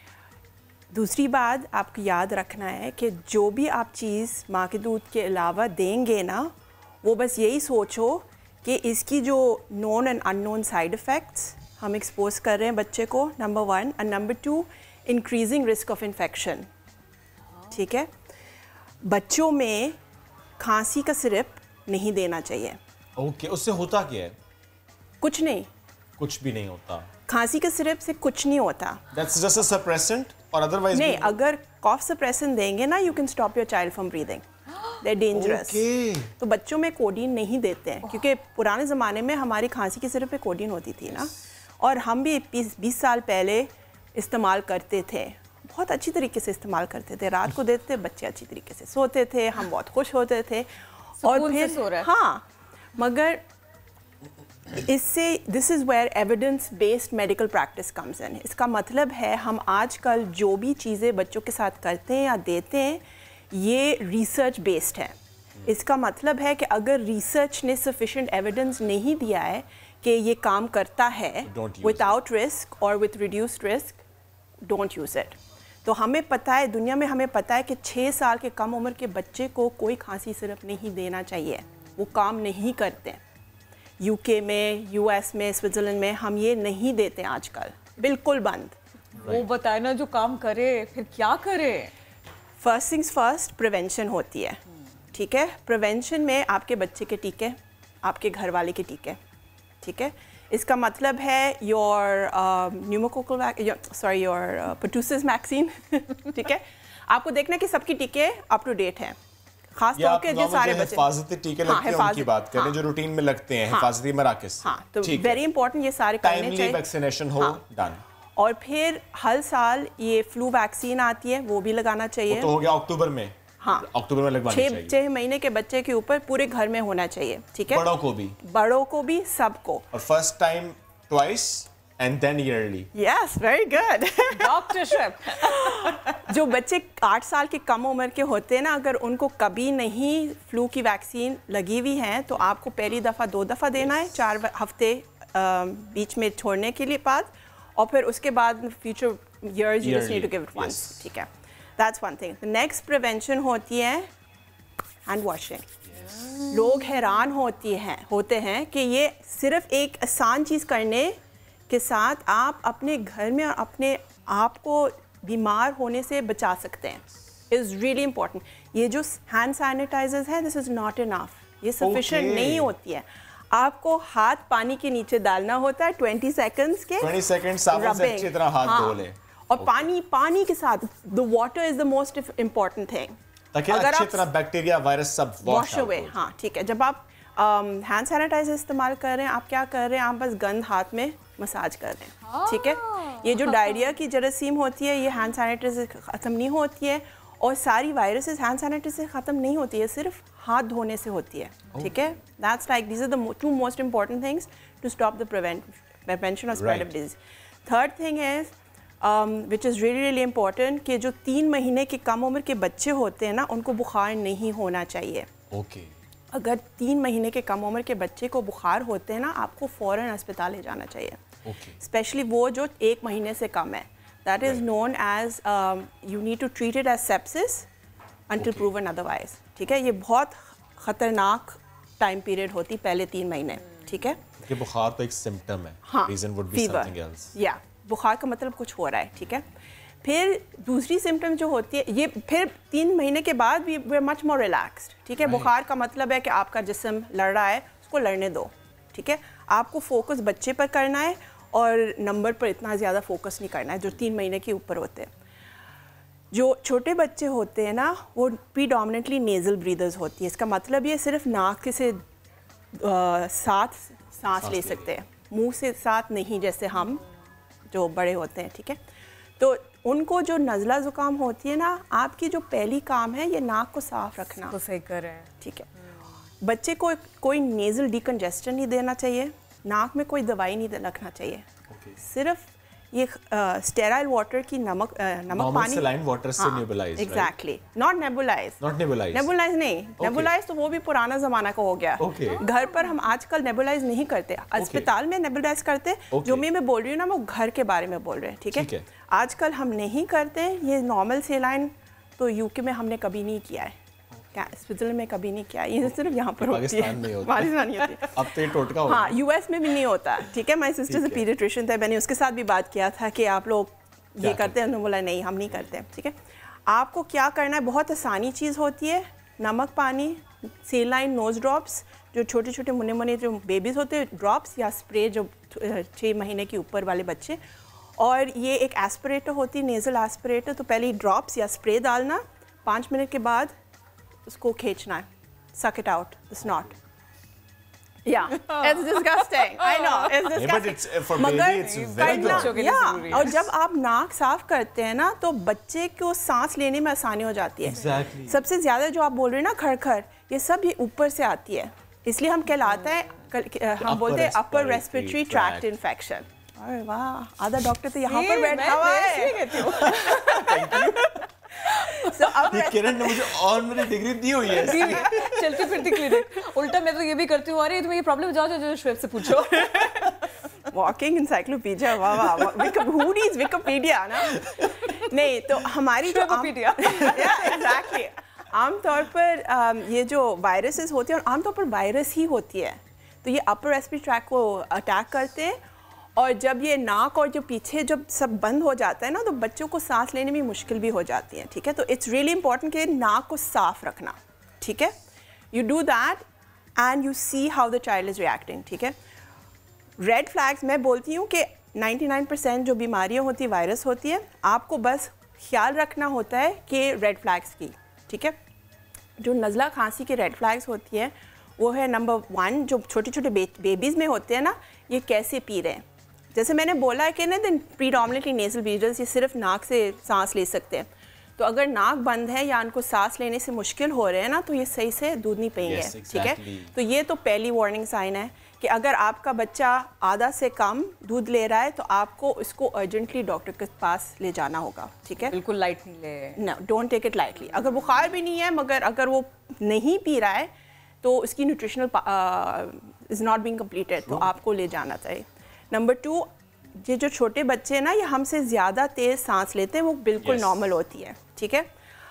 दूसरी बात आपको याद रखना है कि जो भी आप चीज़ माँ के दूध के अलावा देंगे ना, वो बस यही सोचो कि इसकी जो known and unknown side effects हम एक्सपोज कर रहे हैं बच्चे को, number one, and number two, increasing risk of infection, ठीक है। बच्चों में खांसी का सिरप नहीं देना चाहिए। ओके okay, उससे होता क्या है? कुछ नहीं, कुछ भी नहीं होता। खांसी के सिरप से कुछ नहीं होता। That's just a suppressant or otherwise नहीं, अगर कॉफ सप्रेसेंट देंगे ना, you can stop your child from breathing, they dangerous. तो बच्चों में कोडीन नहीं देते हैं, क्योंकि पुराने ज़माने में हमारी खांसी के सिरप पे कोडीन होती थी ना, और हम भी बीस साल पहले इस्तेमाल करते थे, बहुत अच्छी तरीके से इस्तेमाल करते थे। रात को देते थे, बच्चे अच्छी तरीके से सोते थे, हम बहुत खुश होते थे। और फिर सो रहा है। हाँ, मगर इससे this is where evidence based medical practice comes in. इसका मतलब है हम आजकल जो भी चीज़ें बच्चों के साथ करते हैं या देते हैं, ये रिसर्च बेस्ड है। इसका मतलब है कि अगर रिसर्च ने सफिशिएंट एविडेंस नहीं दिया है कि ये काम करता है विदाउट रिस्क और with reduced risk, don't use it. तो हमें पता है, दुनिया में हमें पता है कि छः साल के कम उम्र के बच्चे को कोई खांसी सिरप नहीं देना चाहिए, वो काम नहीं करते। यूके में, यूएस में, स्विट्ज़रलैंड में हम ये नहीं देते आजकल, बिल्कुल बंद। वो बताए ना जो काम करे, फिर क्या करे? फर्स्ट थिंग्स फर्स्ट, प्रिवेंशन होती है, ठीक है। प्रिवेंशन में आपके बच्चे के टीके, आपके घर वाले के टीके, ठीक है। इसका मतलब है your pneumococcal sorry your pertussis vaccine, ठीक है। आपको देखना कि सबकी टीके अप टू डेट हैं, खास तौर के जो सारे बच्चे हिफाजती टीके लगते हैं उनकी बात करें, जो रूटीन में लगते हैं, हिफाजती मराकज़। हाँ, तो वेरी इंपॉर्टेंट ये सारे करने चाहिए। टाइमली वैक्सीनेशन हो, डन। और फिर हर साल ये फ्लू वैक्सीन आती है, वो भी लगाना चाहिए। वो तो हो गया अक्टूबर में। हाँ, अक्टूबर में लगवानी चाहिए। छह महीने के बच्चे के ऊपर पूरे घर में होना चाहिए, ठीक है। बड़ों को भी, बड़ों को भी, सबको। और first time twice and then yearly. Yes, very good doctorship. जो बच्चे आठ साल के कम उम्र के होते हैं ना, अगर उनको कभी नहीं फ्लू की वैक्सीन लगी हुई है, तो आपको पहली दफ़ा दो दफ़ा देना है, चार हफ्ते बीच में छोड़ने के लिए बाद, और फिर उसके बाद future years you just need to give it once, ठीक है। That's one thing. The next prevention होती है हैंड वॉशिंग। लोग हैरान होती हैं होते हैं कि ये सिर्फ एक आसान चीज़ करने के साथ आप अपने घर में और अपने आप को बीमार होने से बचा सकते हैं। Is really important. ये जो हैंड सैनिटाइजर्स हैं, दिस इज़ नॉट इनफ, ये सफिशिएंट okay. नहीं होती है। आपको हाथ पानी के नीचे डालना होता है ट्वेंटी सेकंड्स के, ट्वेंटी सेकंड साबुन से अच्छी तरह हाथ हाँ, धो लें। और okay. पानी पानी के साथ, the water is the most important thing, ताकि अच्छी तरह बैक्टीरिया वायरस सब वॉश अवे। हाँ, ठीक है। जब आप हैंड um, सैनिटाइजर इस्तेमाल कर रहे हैं, आप क्या कर रहे हैं, आप बस गंद हाथ में मसाज कर रहे हैं, ठीक है। ये जो डायरिया की जरासीम होती है, ये हैंड सैनिटाइजर से ख़त्म नहीं होती है, और सारी वायरसेस हैंड सैनिटाइजर से ख़त्म नहीं होती है, सिर्फ हाथ धोने से होती है, ठीक है। That's like these are the two most important things to stop the prevention of spread of disease. Third thing is which is really really important कि जो तीन महीने के कम उम्र के बच्चे होते हैं ना, उनको बुखार नहीं होना चाहिए। Okay okay. अगर तीन महीने के कम उम्र के बच्चे को बुखार होते हैं ना, आपको फ़ौरन अस्पताल ले जाना चाहिए, स्पेशली okay. वो जो एक महीने से कम है। That is known as you need to treat it as sepsis until proven otherwise, ठीक है। ये बहुत ख़तरनाक टाइम पीरियड होती पहले तीन महीने, ठीक है। कि बुखार तो एक सिम्टम है, हाँ, reason would be something else. या बुखार का मतलब कुछ हो रहा है, ठीक है। फिर दूसरी सिम्टम जो होती है, ये फिर तीन महीने के बाद भी we are much more relaxed, ठीक है। बुखार का मतलब है कि आपका जिस्म लड़ रहा है, उसको लड़ने दो, ठीक है। आपको फोकस बच्चे पर करना है और नंबर पर इतना ज़्यादा फोकस नहीं करना है जो तीन महीने के ऊपर होते हैं। जो छोटे बच्चे होते हैं ना, वो प्रीडोमिनेंटली नेज़ल ब्रीदर्स होती है। इसका मतलब ये सिर्फ नाक से साथ सांस ले सकते हैं, मुंह से साथ नहीं, जैसे हम जो बड़े होते हैं, ठीक है। तो उनको जो नज़ला ज़ुकाम होती है ना, आपकी जो पहली काम है ये नाक को साफ रखना। तो सही कर रहे हैं, ठीक है। बच्चे को कोई नेज़ल डिकंजेस्टेंट नहीं देना चाहिए, नाक में कोई दवाई नहीं रखना चाहिए, okay. सिर्फ ये स्टेराइल वाटर की नमक uh, नमक पानी saline water से nebulized, exactly not nebulize not nebulize nebulize नहीं नेबुलाइज तो वो भी पुराना जमाना का हो गया okay. घर पर हम आजकल नेबुलाइज नहीं करते, अस्पताल में नेबुलाइज करते okay. जो मैं मैं बोल रही हूँ ना वो घर के बारे में बोल रहे हैं, ठीक है। आजकल हम नहीं करते ये नॉर्मल सेलाइन, तो यूके में हमने कभी नहीं किया है, स्विट्जरलैंड में कभी नहीं किया, ये सिर्फ यहाँ पर होती है, पाकिस्तान नहीं होती। अब तो ये टोटका होगा। हाँ, यूएस में भी नहीं होता, ठीक है। माय सिस्टर से पीडियाट्रिशियन थे, मैंने उसके साथ भी बात किया था कि आप लोग ये करते हैं, उन्होंने बोला नहीं हम नहीं करते, ठीक है। आपको क्या करना है, बहुत आसानी चीज़ होती है, नमक पानी, सेलाइन नोज ड्रॉप्स, जो छोटे छोटे मुन्ने मुन्ने जो बेबीज़ होते हैं ड्रॉप्स, या स्प्रे जो छः महीने के ऊपर वाले बच्चे, और ये एक एस्पिरेटर होती है, नेज़ल एस्पिरेटर, तो पहले ड्रॉप्स या स्प्रे डालना, पाँच मिनट के बाद उसको खींचना है, suck it out, the snot. Yeah, it's disgusting. I know, it's disgusting. But it's for baby, it's very good. Yeah, और जब आप नाक साफ करते हैं ना, तो बच्चे को सांस लेने में आसानी हो जाती है। Exactly. सबसे ज्यादा जो आप बोल रहे हैं ना खड़खड़, ये सब ये ऊपर से आती है, इसलिए हम कहलाता है, हम बोलते हैं upper respiratory tract infection. अरे वाह, आधा डॉक्टर तो यहाँ पर बैठा हुआ है। So, ये किरण ने मुझे ऑनरी डिग्री दी हुई है। चलती फिरती क्लिनिक। उल्टा मैं तो ये भी करती हूँ, अरे तुम्हें ये प्रॉब्लम, जाओ जाओ शुएब से पूछो। वॉकिंग इंसाइक्लोपीडिया, वाह वाह, हू नीड्स विकिपीडिया ना। नहीं तो हमारी जो एग्जैक्टली आमतौर पर ये जो वायरसेस होती हैं, और आमतौर पर वायरस ही होती है, तो ये अपर रेस्पिरेटरी ट्रैक्ट को अटैक करते हैं, और जब ये नाक और जो पीछे जब सब बंद हो जाता है ना, तो बच्चों को सांस लेने में मुश्किल भी हो जाती है, ठीक है। तो इट्स रियली इंपॉर्टेंट कि नाक को साफ रखना, ठीक है। You do that and you see how the child is reacting, ठीक है। रेड फ्लैग्स, मैं बोलती हूँ कि निन्यानवे परसेंट जो बीमारियाँ होती है वायरस होती है, आपको बस ख्याल रखना होता है कि रेड फ्लैग्स की, ठीक है। जो नज़ला खांसी के रेड फ्लैग्स होती है वो है नंबर वन, जो छोटे छोटे बेबीज़ में होते हैं ना, ये कैसे पी रहे हैं। जैसे मैंने बोला है कि ना दिन प्रीडोमिनेटली नेज़ल ब्रीदर्स, ये सिर्फ नाक से सांस ले सकते हैं, तो अगर नाक बंद है या उनको सांस लेने से मुश्किल हो रहे हैं ना, तो ये सही से दूध नहीं पिएंगे, yes, ठीक exactly. है। तो ये तो पहली वार्निंग साइन है कि अगर आपका बच्चा आधा से कम दूध ले रहा है, तो आपको इसको अर्जेंटली डॉक्टर के पास ले जाना होगा, ठीक है। बिल्कुल लाइट नहीं ले, no, don't take it lightly. अगर बुखार भी नहीं है, मगर अगर वो नहीं पी रहा है, तो उसकी nutritional is not being completed, तो आपको ले जाना चाहिए। नंबर टू, ये जो छोटे बच्चे हैं ना, ये हमसे ज़्यादा तेज़ सांस लेते हैं, वो बिल्कुल yes. नॉर्मल होती है, ठीक है।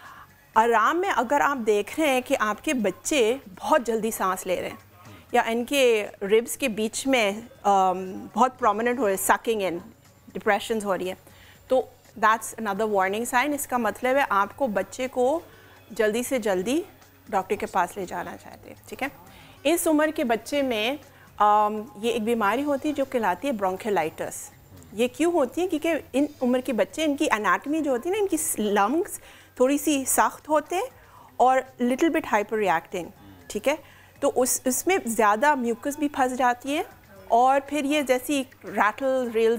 आराम में अगर आप देख रहे हैं कि आपके बच्चे बहुत जल्दी सांस ले रहे हैं, या इनके रिब्स के बीच में um, बहुत प्रोमिनेंट हो रहे हैं, सकिंग इन, डिप्रेशंस हो रही है, तो दैट्स अनदर वार्निंग साइन। इसका मतलब है आपको बच्चे को जल्दी से जल्दी डॉक्टर के पास ले जाना चाहते हैं, ठीक है। इस उम्र के बच्चे में um, ये एक बीमारी होती है जो कहलाती है ब्रोंकियोलाइटिस। ये क्यों होती है? क्योंकि इन उम्र के बच्चे, इनकी एनाटमी जो होती है ना, इनकी लंग्स थोड़ी सी सख्त होते हैं और लिटिल बिट हाइपर रिएक्टिंग, ठीक है। तो उस उसमें ज़्यादा म्यूकस भी फंस जाती है, और फिर ये जैसी rattle rails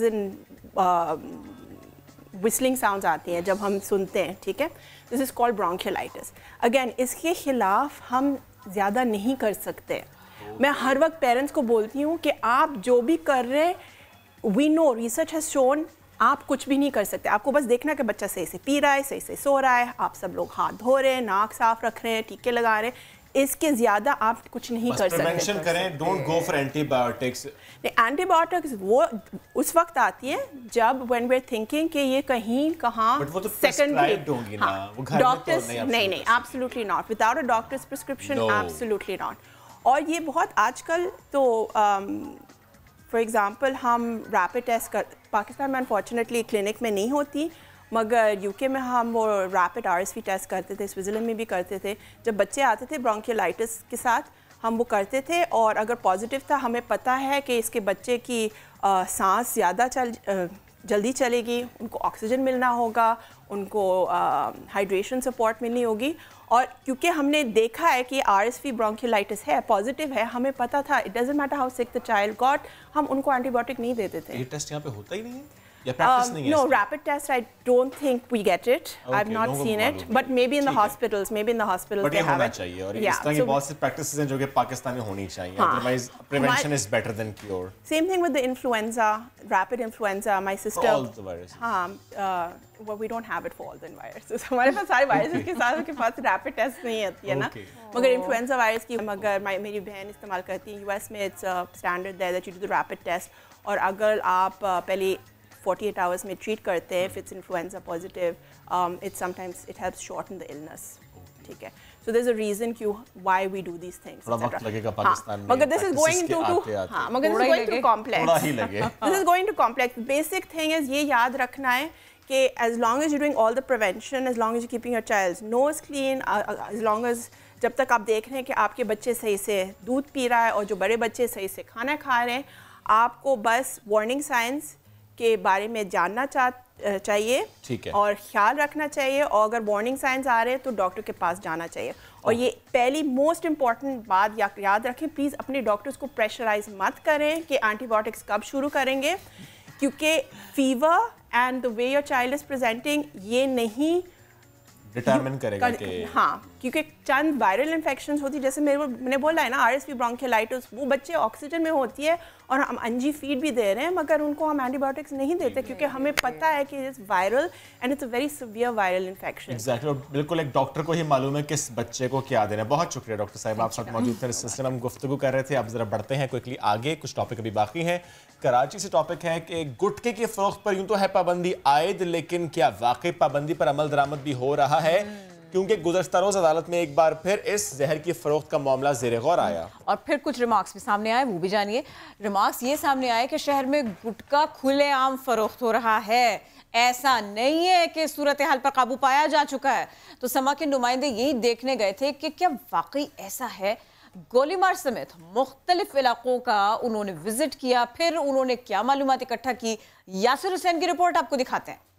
and whistling sounds आती हैं जब हम सुनते हैं, ठीक है। This is called bronchiolitis. Again, इसके खिलाफ हम ज़्यादा नहीं कर सकते। मैं हर वक्त पेरेंट्स को बोलती हूँ कि आप जो भी कर रहे हैं, we know, research has shown, आप कुछ भी नहीं कर सकते। आपको बस देखना कि बच्चा सही से पी रहा है, सही से सो रहा है, आप सब लोग हाथ धो रहे हैं, नाक साफ रख रहे हैं, टीके लगा रहे हैं, इसके ज़्यादा आप कुछ नहीं कर सकते। प्रिवेंशन करें, don't go for antibiotics. Antibiotics वो उस वक्त आती है जब व्हेन वी आर थिंकिंग कि ये कहीं कहाँ बट वो तो प्रिस्क्राइब्ड होंगी ना, वो घर में तो नहीं। नहीं नहीं, absolutely not, without a doctor's prescription, absolutely not. और ये बहुत आजकल तो फॉर एग्जांपल हम रैपिड टेस्ट कर, पाकिस्तान में अनफॉर्चुनेटली क्लिनिक में नहीं होती, मगर यूके में हम वो रैपिड आरएसवी टेस्ट करते थे, स्विट्ज़रलैंड में भी करते थे। जब बच्चे आते थे ब्रोंकियोलाइटिस के साथ, हम वो करते थे, और अगर पॉजिटिव था, हमें पता है कि इसके बच्चे की आ, सांस ज़्यादा चल आ, जल्दी चलेगी, उनको ऑक्सीजन मिलना होगा, उनको हाइड्रेशन सपोर्ट मिलनी होगी। और क्योंकि हमने देखा है कि आरएसवी ब्रोंकियोलाइटिस है, पॉजिटिव है, हमें पता था, it doesn't matter how sick the child got, हम उनको एंटीबायोटिक नहीं देते थे। ये टेस्ट यहाँ पे होता ही नहीं है, या practice नहीं है No, इसकी? rapid test, I don't think we get it. I've Okay, not लोगों को seen it, मालूम but maybe in the ठीक है। hospitals, maybe in the hospitals but they ये have होना it. चाहिए और Yeah, इस तरह की so बहुत सी प्रैक्टिसेस हैं जो कि पाकिस्तान में होनी चाहिए हाँ। Otherwise prevention is better than cure Same thing with the influenza, rapid influenza. My sister. all the viruses. हाँ, uh, well, we don't have it for all the viruses. हमारे पास सारे viruses के साथ उनके पास rapid test नहीं आती है ना. Okay. मगर influenza virus की मगर my- मेरी बहन इस्तेमाल करती है. U S में it's uh, standard there that you do the rapid test. और अगर आप uh, पहले forty-eight hours में treat करते हैं, if it's influenza positive, um, it sometimes it helps shorten the illness. ठीक है. So there's a reason क्यों why we do these things. थोड़ा et वक्त cetera. लगेगा हाँ, पाकिस्तान में मगर this is going practices into के to आते आते। हाँ, मगर this थोड़ा is ही going to लगे। complex. थोड़ा ही लगे। This is going to complex. Basic thing is ये याद रखना है कि as long as you're doing all the prevention, as long as you're keeping your child's nose clean, uh, as long as जब तक आप देख रहे हैं कि आपके बच्चे सही से दूध पी रहा है और जो बड़े बच्चे सही से खाना खा रहे हैं, आपको बस वार्निंग साइंस के बारे में जानना चा, चाहिए ठीक है। और ख्याल रखना चाहिए और अगर वार्निंग साइंस आ रहे हैं तो डॉक्टर के पास जाना चाहिए। और ये पहली मोस्ट इम्पॉर्टेंट बात या, याद रखें, प्लीज़ अपने डॉक्टर्स को प्रेशराइज मत करें कि एंटीबायोटिक्स कब शुरू करेंगे, क्योंकि fever and the way your child is presenting ये नहीं डिटरमिन करेगा कि हाँ, क्योंकि चंद वायरल इन्फेक्शंस होती, जैसे मेरे मैंने बोला है ना, आरएसवी ब्रोंकियोलाइटिस, वो बच्चे ऑक्सीजन में होती है और हम अंजी फीड भी दे रहे हैं मगर उनको हम एंटीबायोटिक्स नहीं देते क्योंकि हमें पता है कि it's viral and it's a very severe viral infection. Exactly, और बिल्कुल एक डॉक्टर को ही मालूम है किस बच्चे को क्या देना है। बहुत शुक्रिया डॉक्टर साहब, आप साथ मौजूद थे। इस सिलसिले में हम गुफ्तगू कर रहे थे। अब जरा बढ़ते हैं क्विकली आगे, कुछ टॉपिक अभी बाकी हैं। कराची से टॉपिक है कि गुटखे की फरोख्त पर यूं तो है पाबंदी आयद, लेकिन क्या वाकई पाबंदी पर अमल दरामद भी हो रहा है? क्योंकि गुज़श्ता रोज अदालत में एक बार फिर इस जहर की फरोख्त का मामला ज़ेरे गौर आया और फिर कुछ रिमार्क्स भी सामने आए, वो भी जानिए। रिमार्क्स ये सामने आए कि शहर में गुटखा खुलेआम फरोख्त हो रहा है। ऐसा नहीं है कि सूरत हाल पर काबू पाया जा चुका है। तो समा के नुमाइंदे यही देखने गए थे कि क्या वाकई ऐसा है। गोलीमार समेत मुख्तलिफ इलाकों का उन्होंने विजिट किया, फिर उन्होंने क्या मालूमात इकट्ठा की, यासिर हुसैन की रिपोर्ट आपको दिखाते हैं।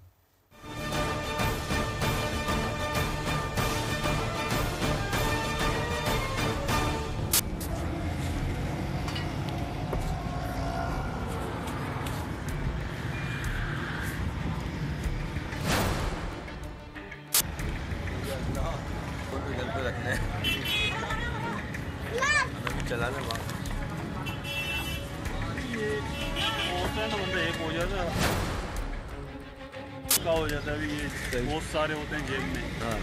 चलाने बाद होता है ना, बंदा एक हो जाता है का हो जाता है। अभी ये बहुत सारे होते हैं जेब में। हाँ।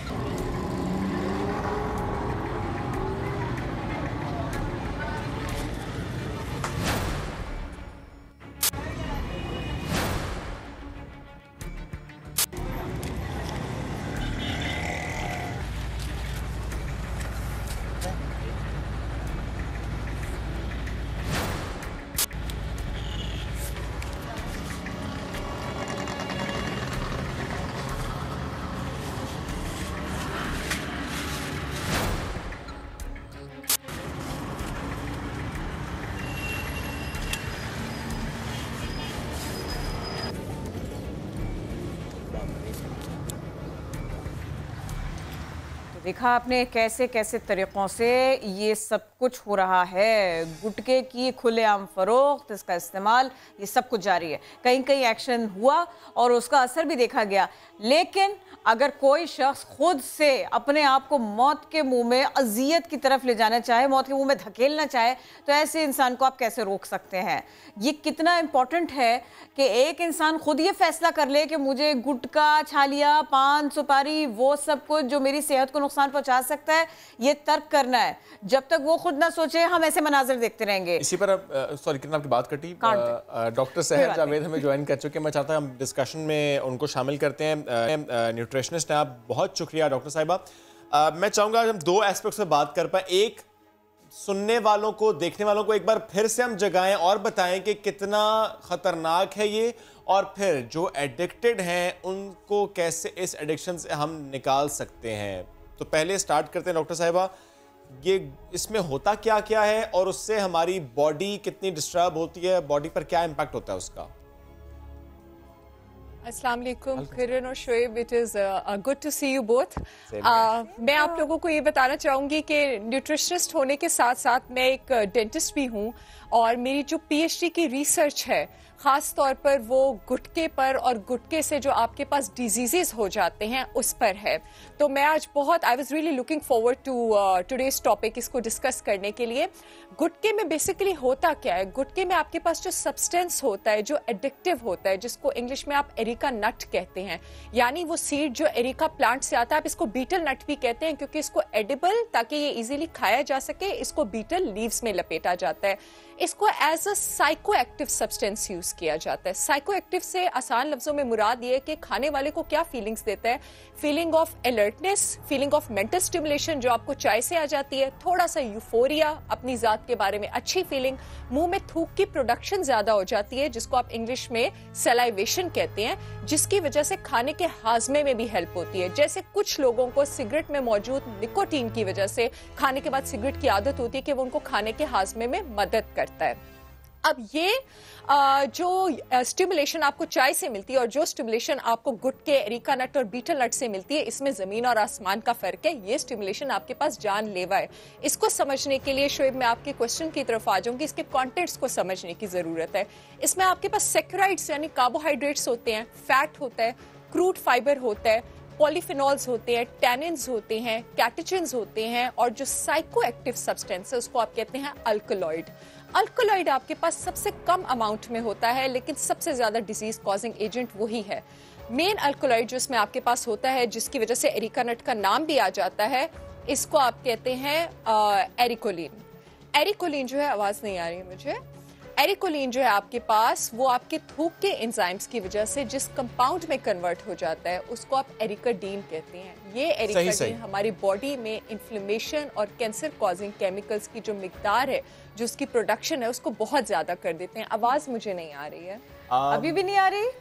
देखा आपने कैसे कैसे तरीक़ों से ये सब कुछ हो रहा है। गुटके की खुलेआम फरोख्त, इसका इस्तेमाल, ये सब कुछ जारी है। कहीं कहीं एक्शन हुआ और उसका असर भी देखा गया, लेकिन अगर कोई शख्स खुद से अपने आप को मौत के मुंह में, अजियत की तरफ ले जाना चाहे, मौत के मुंह में धकेलना चाहे, तो ऐसे इंसान को आप कैसे रोक सकते हैं? ये कितना इम्पोर्टेंट है कि एक इंसान खुद ये फैसला कर ले कि मुझे गुटखा, छालिया, पान, सुपारी, वो सब कुछ जो मेरी सेहत को नुकसान पहुंचा सकता है, ये तर्क करना है। जब तक वो खुद ना सोचे, हम ऐसे मनाजर देखते रहेंगे। इसी पर सॉरी कितना आपकी बात कटी, डॉक्टर सहर जावेद हमें ज्वाइन कर चुके हैं। मैं चाहता हूं हम डिस्कशन में उनको शामिल करते हैं। न्यूट्रिशनिस्ट हैं आप, बहुत शुक्रिया डॉक्टर साहिबा। मैं चाहूँगा हम दो एस्पेक्ट्स में बात कर पाए। एक, सुनने वालों को, देखने वालों को एक बार फिर से हम जगाएं और बताएं कि कितना ख़तरनाक है ये, और फिर जो एडिक्टेड हैं उनको कैसे इस एडिक्शन से हम निकाल सकते हैं। तो पहले स्टार्ट करते हैं डॉक्टर साहिबा, ये इसमें होता क्या क्या है और उससे हमारी बॉडी कितनी डिस्टर्ब होती है, बॉडी पर क्या इम्पैक्ट होता है उसका? अस्सलाम वालेकुम किरण और Shoaib, it is good to see you both. मैं आप लोगों को ये बताना चाहूँगी कि न्यूट्रिशनिस्ट होने के साथ साथ मैं एक डेंटिस्ट भी हूँ और मेरी जो पीएचडी की रिसर्च है ख़ास तौर पर वो गुटके पर और गुटके से जो आपके पास डिजीज़ेस हो जाते हैं उस पर है। तो मैं आज बहुत I was really looking forward to today's topic, इसको डिस्कस करने के लिए। गुटके में बेसिकली होता क्या है? गुटके में आपके पास जो सब्सटेंस होता है जो एडिक्टिव होता है, जिसको इंग्लिश में आप एरिका नट कहते हैं, यानी वो सीड जो एरिका प्लांट से आता है, आप इसको बीटल नट भी कहते हैं क्योंकि इसको एडिबल, ताकि ये इजीली खाया जा सके, इसको बीटल लीव्स में लपेटा जाता है। इसको as a psycho active substance use किया जाता है। साइको एक्टिव से आसान लफ्जों में मुराद ये है कि खाने वाले को क्या फीलिंग्स देता है? Feeling of alertness, feeling of mental stimulation जो आपको चाय से आ जाती है, थोड़ा सा यूफोरिया, अपनी जात के बारे में अच्छी फीलिंग, मुंह में थूक की प्रोडक्शन ज्यादा हो जाती है जिसको आप इंग्लिश में सलाइवेशन कहते हैं, जिसकी वजह से खाने के हाजमे में भी हेल्प होती है। जैसे कुछ लोगों को सिगरेट में मौजूद निकोटीन की वजह से खाने के बाद सिगरेट की आदत होती है कि वो उनको खाने के हाजमे में मदद करता है। अब ये आ, जो स्टिमुलेशन आपको चाय से मिलती है और जो स्टिमुलेशन आपको गुटके, एरिका नट और बीटल नट से मिलती है, इसमें जमीन और आसमान का फर्क है। ये स्टिमुलेशन आपके पास जानलेवा है। इसको समझने के लिए शोएब मैं आपके क्वेश्चन की तरफ आ जाऊंगी। इसके कॉन्टेंट्स को समझने की जरूरत है। इसमें आपके पास सैकराइड्स यानी कार्बोहाइड्रेट्स होते हैं, फैट होता है, क्रूड फाइबर होता है, पॉलीफिनॉल्स होते हैं, टैनिन्स होते हैं, कैटेचिन्स होते हैं, और जो साइको एक्टिव सब्सटेंस है उसको आप कहते हैं अल्कलॉइड। अल्कलॉइड आपके पास सबसे कम अमाउंट में होता है, लेकिन सबसे ज्यादा डिजीज कॉजिंग एजेंट वही है। मेन अल्कलॉइड जो इसमें आपके पास होता है, जिसकी वजह से एरिका नट का नाम भी आ जाता है, इसको आप कहते हैं एरिकोलिन। एरिकोलिन जो है, आवाज नहीं आ रही है मुझे, एरिकोलिन जो है आपके पास, वो आपके थूक के एंजाइम्स की वजह से जिस कंपाउंड में कन्वर्ट हो जाता है उसको आप एरिकाडीन कहते हैं। ये एरिकाडीन हमारी बॉडी में इन्फ्लेमेशन और कैंसर कॉजिंग केमिकल्स की जो मिकदार है, जो उसकी प्रोडक्शन है, उसको बहुत ज्यादा कर देते हैं। आवाज मुझे नहीं आ रही है, आ... अभी भी नहीं आ रही?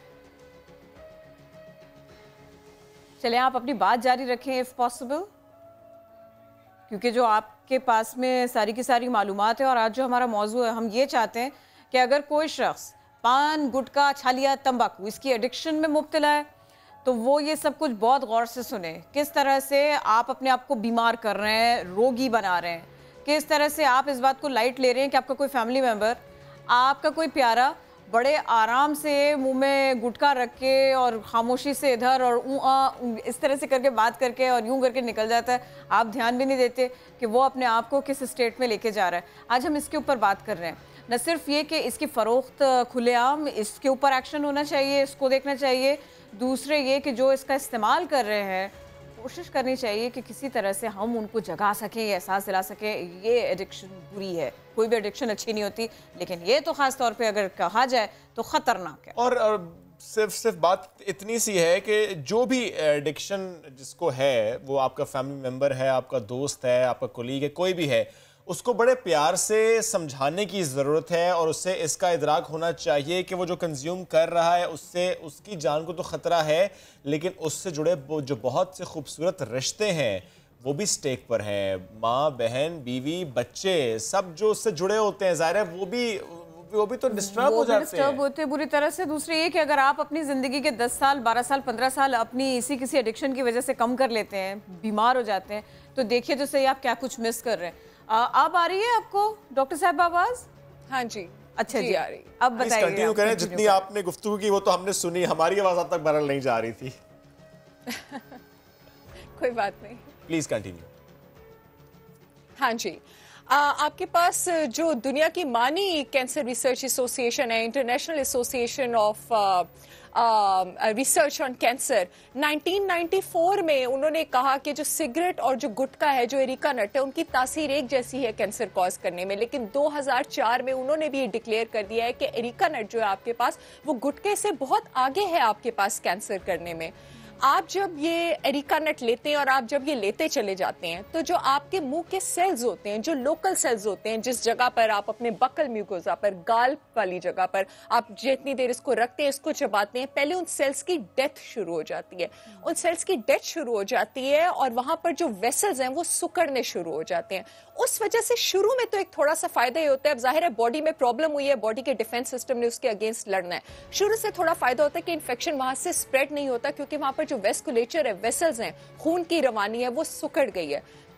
चले आप अपनी बात जारी रखें इफ पॉसिबल, क्योंकि जो आपके पास में सारी की सारी मालूमात है और आज जो हमारा मौजू है, हम ये चाहते हैं कि अगर कोई शख्स पान, गुटखा, छालिया, तंबाकू इसकी एडिक्शन में मुब्तला है तो वो ये सब कुछ बहुत गौर से सुने। किस तरह से आप अपने आप को बीमार कर रहे हैं, रोगी बना रहे हैं, किस तरह से आप इस बात को लाइट ले रहे हैं कि आपका कोई फैमिली मेम्बर, आपका कोई प्यारा बड़े आराम से मुंह में गुटखा रख के और खामोशी से इधर और ऊ आ इस तरह से करके बात करके और यूं करके निकल जाता है। आप ध्यान भी नहीं देते कि वो अपने आप को किस स्टेट में लेके जा रहा है। आज हम इसके ऊपर बात कर रहे हैं, न सिर्फ ये कि इसकी फ़रोख्त खुलेआम, इसके ऊपर एक्शन होना चाहिए, इसको देखना चाहिए। दूसरे ये कि जो इसका इस्तेमाल कर रहे हैं, कोशिश करनी चाहिए कि किसी तरह से हम उनको जगा सकें, एहसास दिला सकें ये एडिक्शन बुरी है। कोई भी एडिक्शन अच्छी नहीं होती, लेकिन ये तो ख़ास तौर पे अगर कहा जाए तो ख़तरनाक है। और, और सिर्फ सिर्फ बात इतनी सी है कि जो भी एडिक्शन जिसको है, वो आपका फैमिली मेम्बर है, आपका दोस्त है, आपका कोलीग है, कोई भी है, उसको बड़े प्यार से समझाने की ज़रूरत है और उससे इसका इदराक होना चाहिए कि वो जो कंज्यूम कर रहा है उससे उसकी जान को तो ख़तरा है, लेकिन उससे जुड़े जो बहुत से खूबसूरत रिश्ते हैं वो भी स्टेक पर हैं। माँ, बहन, बीवी, बच्चे, सब जो उससे जुड़े होते हैं, ज़ाहिर है वो भी वो भी तो डिस्टर्ब हो जाते हैं, डिस्टर्ब होते हैं बुरी तरह से। दूसरे ये कि अगर आप अपनी ज़िंदगी के दस साल, बारह साल, पंद्रह साल अपनी इसी किसी एडिक्शन की वजह से कम कर लेते हैं, बीमार हो जाते हैं, तो देखिए तो सही आप क्या कुछ मिस कर रहे हैं। आप आ रही है आपको डॉक्टर साहब आवाज? हाँ जी, अच्छा जी, आ रही। अब बताइए, कंटिन्यू करें। जितनी आपने गुफ्तगू की वो तो हमने सुनी, हमारी आवाज अब तक बरल नहीं जा रही थी। कोई बात नहीं, प्लीज कंटिन्यू। हाँ जी, आ, आपके पास जो दुनिया की मानी कैंसर रिसर्च एसोसिएशन है, international association of research on cancer, nineteen ninety four में उन्होंने कहा कि जो सिगरेट और जो गुटखा है, जो एरिका नट है, उनकी तासीर एक जैसी है कैंसर कॉज करने में। लेकिन दो हज़ार चार में उन्होंने भी ये डिक्लेयर कर दिया है कि एरिका नट जो है आपके पास, वो गुटखे से बहुत आगे है आपके पास कैंसर करने में। आप जब ये एरिका नट लेते हैं और आप जब ये लेते चले जाते हैं, तो जो आपके मुंह के सेल्स होते हैं, जो लोकल सेल्स होते हैं, जिस जगह पर आप अपने बकल म्यूकोजा पर, गाल वाली जगह पर आप जितनी देर इसको रखते हैं, इसको चबाते हैं, पहले उन सेल्स की डेथ शुरू हो जाती है। उन सेल्स की डेथ शुरू हो जाती है और वहां पर जो वेसल्स हैं वो सुकड़ने शुरू हो जाते हैं। उस वजह से शुरू में तो एक थोड़ा सा फायदा ही होता है। अब जाहिर है बॉडी में प्रॉब्लम हुई है, बॉडी के डिफेंस सिस्टम ने उसके अगेंस्ट लड़ना है, शुरू से थोड़ा फायदा होता है कि इन्फेक्शन वहां से स्प्रेड नहीं होता, क्योंकि वहां पर जो वेस्कुलेचर है, वेसल्स हैं, खून की रवानी है, वो सुकड़ गई है।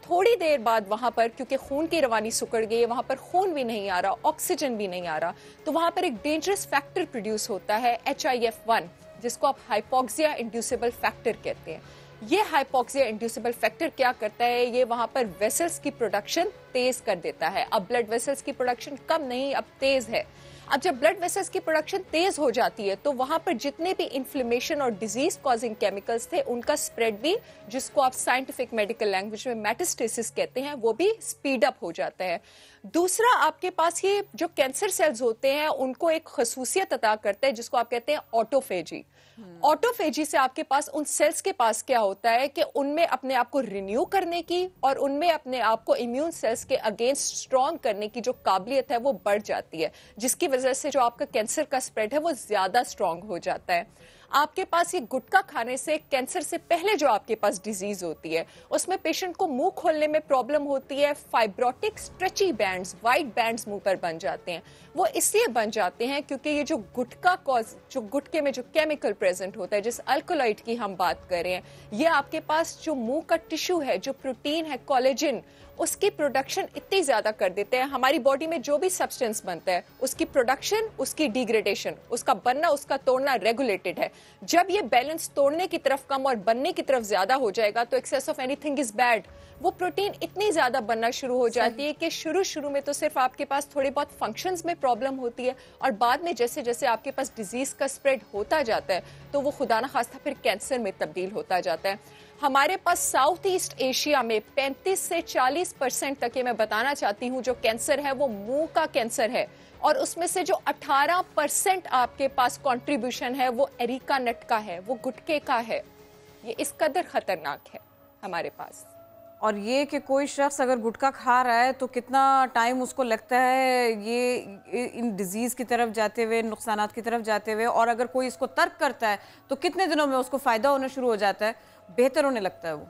थोड़ी देर बाद वहां पर क्योंकि खून की रवानी सुकड़ गई है, वहां पर खून भी नहीं आ रहा, ऑक्सीजन भी नहीं आ रहा, तो वहां पर एक डेंजरस फैक्टर प्रोड्यूस होता है एच आई एफ वन, जिसको आप हाइपोक्सिया इंड्यूसिबल फैक्टर कहते हैं। ये हाइपोक्सिया इंड्यूसिबल फैक्टर क्या करता है, ये वहां पर वेसल्स की प्रोडक्शन तेज कर देता है। अब ब्लड वेसल्स की प्रोडक्शन कम नहीं, अब तेज है। अब जब ब्लड वेसल्स की प्रोडक्शन तेज हो जाती है तो वहां पर जितने भी इन्फ्लेमेशन और डिजीज कॉजिंग केमिकल्स थे उनका स्प्रेड भी, जिसको आप साइंटिफिक मेडिकल लैंग्वेज में मेटास्टेसिस कहते हैं, वो भी स्पीड अप हो जाता है। दूसरा, आपके पास ये जो कैंसर सेल्स होते हैं उनको एक खसूसियत अता करते हैं जिसको आप कहते हैं ऑटोफेजी। ऑटोफेजी से आपके पास उन सेल्स के पास क्या होता है कि उनमें अपने आप को रिन्यू करने की और उनमें अपने आप को इम्यून सेल्स के अगेंस्ट स्ट्रॉन्ग करने की जो काबिलियत है वो बढ़ जाती है, जिसकी वजह से जो आपका कैंसर का स्प्रेड है वो ज्यादा स्ट्रॉन्ग हो जाता है। आपके पास ये गुटखा खाने से कैंसर से पहले जो आपके पास डिजीज होती है उसमें पेशेंट को मुंह खोलने में प्रॉब्लम होती है, fibrotic stretchy bands, white bands मुंह पर बन जाते हैं। वो इसलिए बन जाते हैं क्योंकि ये जो गुटखा कॉज, जो गुटके में जो केमिकल प्रेजेंट होता है, जिस अल्कोलॉइड की हम बात कर रहे हैं, ये आपके पास जो मुंह का टिश्यू है, जो प्रोटीन है कोलेजन, उसकी प्रोडक्शन इतनी ज्यादा कर देते हैं। हमारी बॉडी में जो भी सब्सटेंस बनता है उसकी प्रोडक्शन, उसकी डिग्रेडेशन, उसका बनना, उसका तोड़ना रेगुलेटेड है। जब ये बैलेंस तोड़ने की तरफ कम और बनने की तरफ ज्यादा हो जाएगा तो excess of anything is bad. वो प्रोटीन इतनी ज्यादा बनना शुरू हो जाती है कि शुरू शुरू में तो सिर्फ आपके पास थोड़ी बहुत फंक्शंस में प्रॉब्लम होती है और बाद में जैसे जैसे आपके पास डिजीज का स्प्रेड होता जाता है तो वो खुदा न खास्ता फिर कैंसर में तब्दील होता जाता है। हमारे पास साउथ ईस्ट एशिया में पैंतीस से चालीस परसेंट तक, ये मैं बताना चाहती हूँ, जो कैंसर है वो मुंह का कैंसर है और उसमें से जो अठारह परसेंट आपके पास कंट्रीब्यूशन है वो एरिका नट का है, वो गुटके का है। ये इस कदर खतरनाक है हमारे पास। और ये कि कोई शख्स अगर गुटखा खा रहा है तो कितना टाइम उसको लगता है ये इन डिजीज़ की तरफ जाते हुए, नुकसानात की तरफ जाते हुए, और अगर कोई इसको तर्क करता है तो कितने दिनों में उसको फ़ायदा होना शुरू हो जाता है, बेहतर होने लगता है वो।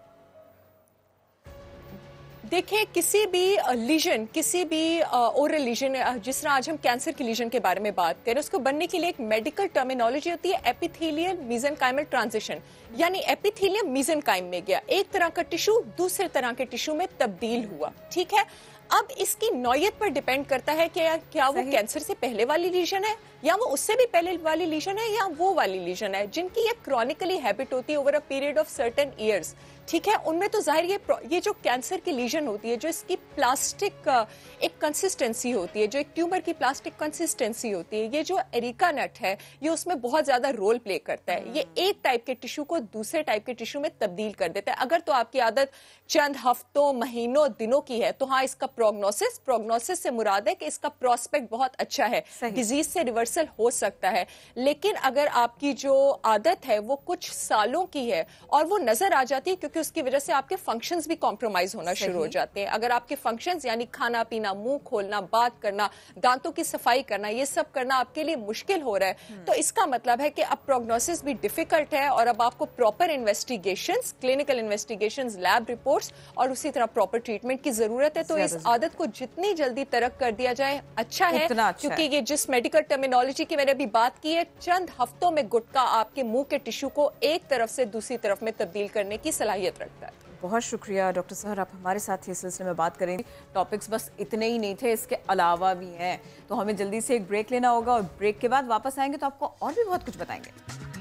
देखिए, किसी भी लीजन, किसी भी ओरल लीजन, जिस तरह आज हम कैंसर की लीजन के बारे में बात करें, उसको बनने के लिए एक मेडिकल टर्मिनोलॉजी होती है, एपिथेलियल मेसेनकाइमल ट्रांजिशन, यानी एपिथेलियम मेसेनकाइम में गया, एक तरह का टिश्यू दूसरे तरह के टिश्यू में तब्दील हुआ। ठीक है, अब इसकी नौयत पर डिपेंड करता है कि क्या वो कैंसर से पहले वाली लीजन है या वो उससे भी पहले वाली लीजन है या वो वाली लीजन है, जिनकी ये क्रॉनिकली हैबिट होती है over a period of certain years. ठीक है, उनमें तो जाहिर ये ये जो कैंसर की लीजन होती है, जो इसकी प्लास्टिक एक कंसिस्टेंसी होती है, जो एक ट्यूमर की प्लास्टिक कंसिस्टेंसी होती है, ये जो एरिका नट है ये उसमें बहुत ज्यादा रोल प्ले करता है। ये एक टाइप के टिश्यू को दूसरे टाइप के टिश्यू में तब्दील कर देता है। अगर तो आपकी आदत चंद हफ्तों, महीनों, दिनों की है तो हाँ, इसका प्रोग्नोसिस, प्रोग्नोसिस से मुराद है कि इसका प्रोस्पेक्ट बहुत अच्छा है, डिजीज से रिवर्सल हो सकता है। लेकिन अगर आपकी जो आदत है वो कुछ सालों की है और वो नजर आ जाती है, क्योंकि उसकी वजह से आपके फंक्शंस भी कॉम्प्रोमाइज होना शुरू हो जाते हैं। अगर आपके फंक्शंस यानी खाना पीना, मुंह खोलना, बात करना, दांतों की सफाई करना, ये सब करना आपके लिए मुश्किल हो रहा है, तो इसका मतलब है कि अब प्रोग्नोसिस भी डिफिकल्ट है और अब आपको proper investigations, clinical investigations, lab reports और उसी तरह प्रॉपर ट्रीटमेंट की जरूरत है। तो इस आदत को जितनी जल्दी तरक कर दिया जाए अच्छा है, क्योंकि ये जिस मेडिकल टर्मिनोलॉजी की मैंने अभी बात की है, चंद हफ्तों में गुटका आपके मुंह के टिश्यू को एक तरफ से दूसरी तरफ में तब्दील करने की सलाहियत रखता है। बहुत शुक्रिया डॉक्टर सहर, आप हमारे साथ इस सिलसिले में बात करेंगे। टॉपिक्स बस इतने ही नहीं थे, इसके अलावा भी हैं, तो हमें जल्दी से एक ब्रेक लेना होगा और ब्रेक के बाद वापस आएंगे तो आपको और भी बहुत कुछ बताएंगे।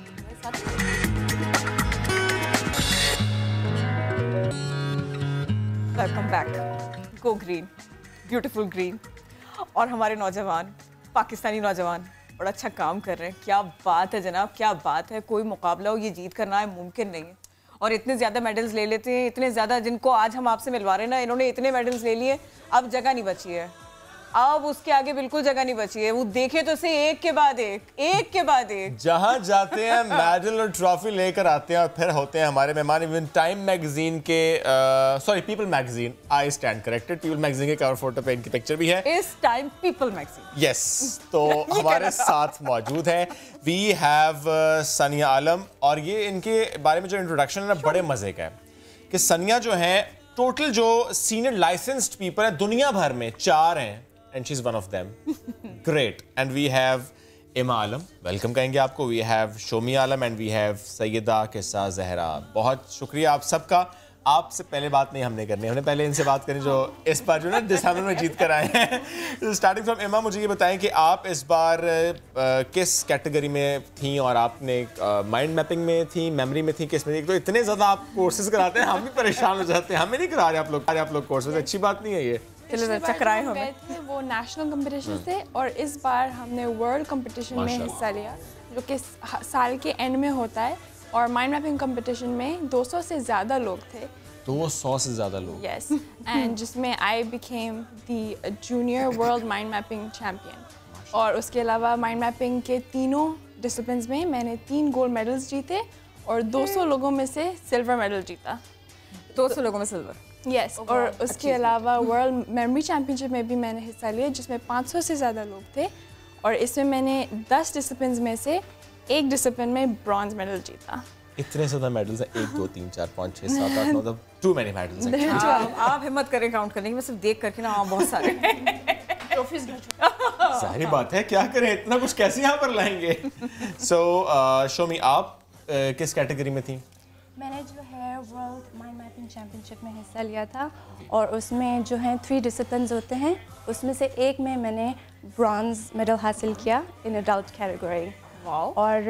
Welcome back. Go green, beautiful green. और हमारे नौजवान, पाकिस्तानी नौजवान बड़ा अच्छा काम कर रहे हैं। क्या बात है जनाब, क्या बात है। कोई मुकाबला हो, ये जीत करना है मुमकिन नहीं है। और इतने ज़्यादा मेडल्स ले लेते हैं, इतने ज़्यादा, जिनको आज हम आपसे मिलवा रहे हैं ना, इन्होंने इतने मेडल्स ले लिए, अब जगह नहीं बची है, अब उसके आगे बिल्कुल जगह नहीं बची है। वो देखे तो से एक के बाद एक, एक के बाद एक, जहां जाते हैं मेडल और ट्रॉफी लेकर आते हैं और फिर होते हैं हमारे मेहमान। इवन टाइम मैगजीन के, sorry people magazine, I stand corrected, people magazine के कवर फोटो पे इनकी पिक्चर भी है इस टाइम पीपल मैगजीन। यस, तो हमारे साथ मौजूद है वी हैव सनिया आलम, और ये इनके बारे में जो इंट्रोडक्शन है ना, बड़े मजे का है कि सनिया जो है, टोटल जो सीनियर लाइसेंस्ड पीपल है दुनिया भर में चार हैं, and she's one of them. Great. And we have इमा आलम, वेलकम कहेंगे आपको। We have शोमी Alam and we have Syeda किस्सा जहरा। बहुत शुक्रिया आप सबका। आपसे पहले बात नहीं हमने करनी, हमने पहले इनसे बात करनी जो इस बार जो ना दिसंबर में जीत कर आए हैं। स्टार्टिंग फ्रॉम इमा, मुझे ये बताएं कि आप इस बार आ, किस कैटेगरी में थी और आपने माइंड मैपिंग में थी, मेमोरी में थी, किस में थी? तो इतने ज़्यादा आप कोर्सेज कराते हैं, हम भी परेशान हो जाते हैं, हमें नहीं करा रहे आप लोग आप लोग कोर्सेज, अच्छी बात नहीं है ये। चकराए हम गए थे, वो नेशनल कंपटीशन थे और इस बार हमने वर्ल्ड कंपटीशन में हिस्सा लिया जो कि साल के एंड में होता है और माइंड मैपिंग कंपटीशन में दो सौ से ज़्यादा लोग थे। दो सौ से ज़्यादा लोग? यस, एंड जिसमें I became the junior world mind mapping champion. और उसके अलावा माइंड मैपिंग के तीनों डिसिप्लिन्स में मैंने तीन गोल्ड मेडल्स जीते और दो सौ लोगों में से सिल्वर मेडल जीता। दो सौ लोगों में सिल्वर? यस yes, और उसके अलावा वर्ल्ड मेमोरी चैम्पियनशिप में भी मैंने हिस्सा लिया जिसमें पाँच सौ से ज़्यादा लोग थे और इसमें मैंने दस डिसिप्लिन्स में से एक डिसिप्लिन में ब्रॉन्ज मेडल जीता। इतने ज़्यादा मेडल्स हैं, एक दो तीन चार पाँच छः सात आठ नौ, टू मेनी मेडल्स। आप हिम्मत करें काउंट करने की, मैं सिर्फ देख करके ना हाँ बहुत सारे ट्रॉफीज। सारी बात है, क्या करें, इतना कुछ कैसे यहाँ पर लाएंगे। सो शोमी, आप uh, किस कैटेगरी में थी? मैंने जो है वर्ल्ड माइंड मैपिंग चैम्पियनशिप में हिस्सा लिया था और उसमें जो है थ्री डिसिप्लिन्स होते हैं, उसमें से एक में मैंने ब्रॉन्ज मेडल हासिल किया इन एडल्ट कैटेगरी। और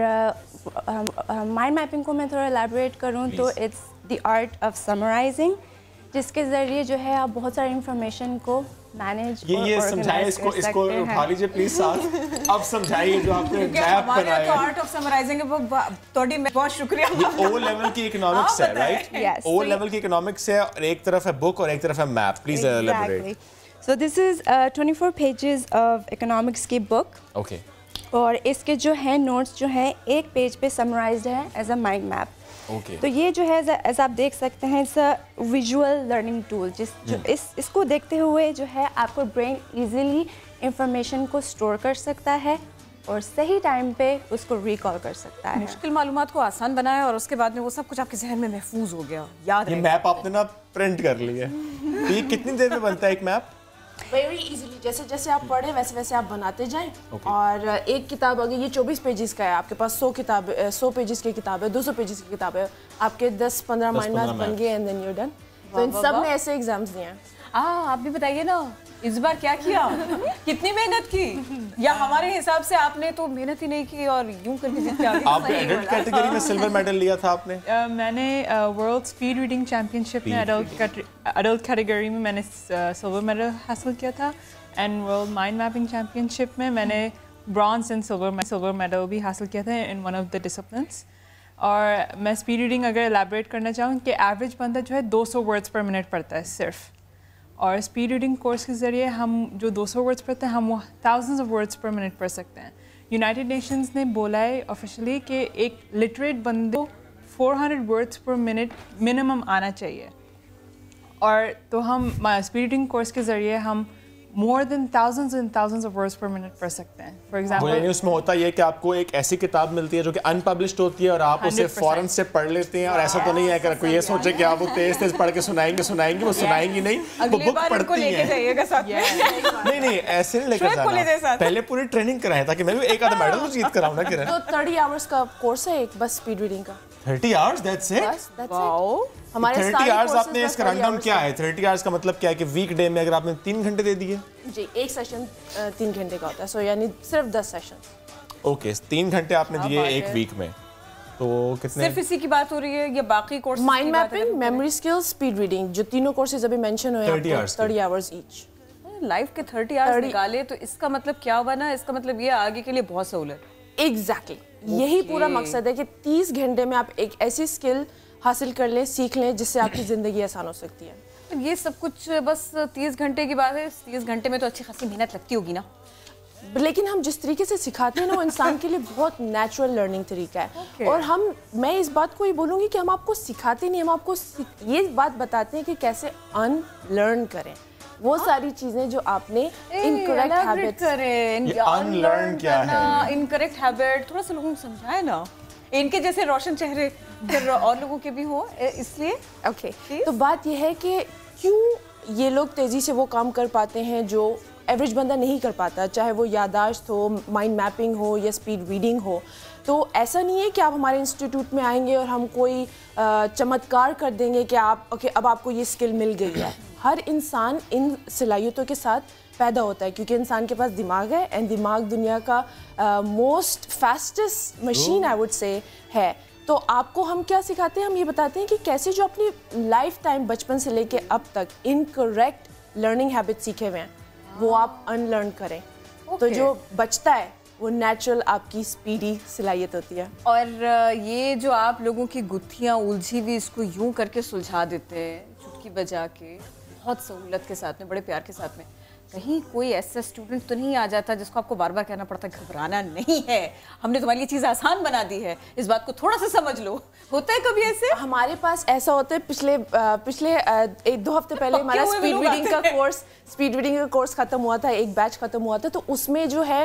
माइंड uh, मैपिंग uh, को मैं थोड़ा एलैबोरेट करूँ तो it's the art of summarising, जिसके ज़रिए जो है आप बहुत सारी इंफॉर्मेशन को मैनेज ये ये समझाइए, इसको इसको उठा लीजिए प्लीज साथ। अब समझाइए जो आपने मैप बनाया तो आर्ट ऑफ समराइजिंग है वो तोड़ी में बहुत शुक्रिया। ये ओ लेवल की इकोनॉमिक्स है, राइट? ओ लेवल की इकोनॉमिक्स है और एक तरफ है बुक और एक तरफ है map. Please elaborate. So this is twenty-four pages of economics की बुक। ओके। और इसके जो है नोट्स जो है एक पेज पे समराइज्ड है as a mind map. Okay. तो ये जो है ऐसा आप देख सकते हैं, it's a visual learning tool, जिस जो hmm. इस इसको देखते हुए जो है आपको ब्रेन इजीली इंफॉर्मेशन को स्टोर कर सकता है और सही टाइम पे उसको रिकॉल कर सकता है। मुश्किल मालूमात को आसान बनाया और उसके बाद में वो सब कुछ आपके जहन में महफूज हो गया, याद ये मैप आपने ना प्रिंट कर लिया है। ये कितनी देर में बनता है एक मैप? वेरी इजीली, जैसे जैसे आप पढ़ें वैसे वैसे आप बनाते जाएं। okay. और एक किताब, अगर ये चौबीस पेजेस का है, आपके पास सौ किताब सौ पेजेस की किताब है, दो सौ पेजेस की किताब है, आपके दस पंद्रह माइंड मैप बन गए एंड देन यू डन। तो इन सब ने ऐसे एग्जाम्स दिए हैं। आ, आप भी बताइए ना इस बार क्या किया, कितनी मेहनत की, या हमारे हिसाब से आपने तो मेहनत ही नहीं की और यूं करके जीत के आ गए। आपने एडल्ट कैटेगरी में सिल्वर मेडल लिया था आपने? uh, मैंने वर्ल्ड स्पीड रीडिंग चैंपियनशिप में एडल्ट एडल्ट कैटेगरी में मैंने सिल्वर मेडल हासिल किया था and world mind mapping championship में मैंने bronze and silver silver medal भी हासिल किया था in one of the disciplines. और मैं स्पीड रीडिंग अगर एलैबोरेट करना चाहूँ कि एवरेज बंदा जो है दो सौ वर्ड्स पर मिनट पढ़ता है सिर्फ, और स्पीड रीडिंग कोर्स के ज़रिए हम जो दो सौ वर्ड्स पढ़ते हैं हम वो thousands of words per minute पढ़ सकते हैं। यूनाइटेड नेशंस ने बोला है ऑफिशियली कि एक लिटरेट बंदे को चार सौ वर्ड्स पर मिनट मिनिमम आना चाहिए, और तो हम स्पीड रीडिंग कोर्स के ज़रिए हम more than thousands and thousands of words per minute पढ़ सकते हैं। फॉर एग्जांपल उसमें होता है कि आपको एक ऐसी किताब मिलती है जो कि अनपब्लिश्ड होती है और आप उसे फौरन से पढ़ लेते हैं, और ऐसा तो नहीं है कि कोई ये सोचे कि आप वो तेज तेज पढ़ के सुनाएंगे सुनाएंगे वो सुनाएंगे नहीं, वो बुक पढ़ती हैं। नहीं नहीं ऐसे नहीं लेकर जाना, पहले पूरी ट्रेनिंग कराएं ताकि मैं भी एक आधा मेडल जीत कर आऊं ना। किरण, तो थर्टी आवर्स का कोर्स है एक बस स्पीड रीडिंग का। Thirty hours, that's it? Wow. हमारे थर्टी आवर्स आपने इसका रनडाउन क्या है? थर्टी आवर्स का मतलब क्या है कि वीक डे में अगर आपने तीन घंटे दे दिए? जी, एक सेशन तीन घंटे का होता है, सो यानी सिर्फ दस सेशन। ओके, तीन घंटे आपने दिए एक वीक में, तो कितने? सिर्फ इसी की बात हो रही है या बाकी course? Mind mapping, memory skills, speed reading, जो तीनों कोर्सेज अभी मेंशन हुए हैं, थर्टी आवर्स ईच। लाइफ के थर्टी आवर्स निकाले तो इसका मतलब क्या हुआ ना, इसका मतलब ये आगे के लिए बहुत सहूलत। एग्जैक्टली, यही पूरा मकसद है कि तीस घंटे में आप एक ऐसी स्किल हासिल कर लें, सीख लें, जिससे आपकी ज़िंदगी आसान हो सकती है। ये सब कुछ बस तीस घंटे की बात है, तीस घंटे में तो अच्छी खासी मेहनत लगती होगी ना। लेकिन हम जिस तरीके से सिखाते हैं ना वो इंसान के लिए बहुत नेचुरल लर्निंग तरीका है। okay. और हम मैं इस बात को ये बोलूँगी कि हम आपको सिखाते नहीं, हम आपको ये बात बताते हैं कि कैसे अनलर्न करें वो सारी चीजें जो आपने इनकरेक्ट हैबिट करें। अनलर्न क्या है? इनकरेक्ट हैबिट थोड़ा सा लोगों को समझाए ना, इनके जैसे रोशन चेहरे फिर और लोगों के भी हो, इसलिए। Okay okay. तो बात यह है कि क्यों ये लोग तेजी से वो काम कर पाते हैं जो एवरेज बंदा नहीं कर पाता, चाहे वो यादाश्त हो, माइंड मैपिंग हो या स्पीड रीडिंग हो। तो तो ऐसा नहीं है कि आप हमारे इंस्टीट्यूट में आएंगे और हम कोई अ, चमत्कार कर देंगे कि आप ओके अब आपको ये स्किल मिल गई है। हर इंसान इन सलाहियतों के साथ पैदा होता है क्योंकि इंसान के पास दिमाग है एंड दिमाग दुनिया का most fastest machine I would say है। तो आपको हम क्या सिखाते हैं, हम ये बताते हैं कि कैसे जो अपनी लाइफ टाइम बचपन से लेके अब तक इनकरेक्ट लर्निंग हैबिट सीखे हुए हैं वो आप अनलर्न करें। तो जो बचता है वो नेचुरल आपकी स्पीडी सलाहियत होती है। और अ, ये जो आप लोगों की गुत्थियाँ उलझी हुई इसको यूं करके सुलझा देते हैं चुटकी बजा के, बहुत सहूलत के साथ में, बड़े प्यार के साथ में, कहीं कोई ऐसा स्टूडेंट तो नहीं आ जाता जिसको आपको बार बार कहना पड़ता है घबराना नहीं है, हमने तुम्हारी ये चीज़ आसान बना दी है, इस बात को थोड़ा सा समझ लो। होता है कभी ऐसे? हमारे पास ऐसा होता है, पिछले आ, पिछले आ, एक दो हफ्ते पहले हमारा स्पीड रीडिंग का कोर्स स्पीड रीडिंग का कोर्स खत्म हुआ था, एक बैच खत्म हुआ था। तो उसमें जो है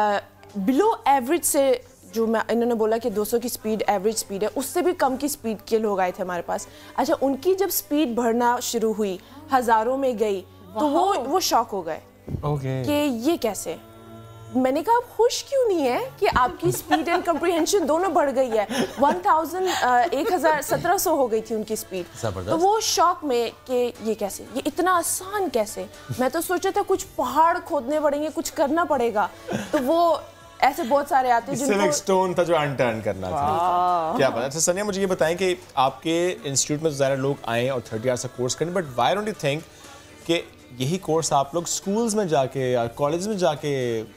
बिलो एवरेज से जो मैं इन्होंने बोला कि दो सौ की स्पीड एवरेज स्पीड है, उससे भी कम की स्पीड के लोग आए थे हमारे पास। अच्छा, उनकी जब स्पीड बढ़ना शुरू हुई, हज़ारों में गई, तो वो वो शॉक हो गए okay. कि ये कैसे। मैंने कहा आप खुश क्यों नहीं है कि आपकी स्पीड एंड कम्प्रीहेंशन दोनों बढ़ गई है। वन थाउजेंड एक हज़ार सत्रह सौ हो गई थी उनकी स्पीड। तो वो शॉक में कि ये कैसे, ये इतना आसान कैसे। मैं तो सोचा था कुछ पहाड़ खोदने पड़ेंगे, कुछ करना पड़ेगा। तो वो ऐसे बहुत सारे आते हैं जिनको स्टोन था जो अनटर्न करना था। क्या पता। अच्छा सनिया, मुझे ये बताएं कि आपके इंस्टीट्यूट में ज़्यादा लोग आए और थर्टी आवर्स का कोर्स करें, but why don't you think कि यही कोर्स आप लोग स्कूल्स में जाके या कॉलेज में जाके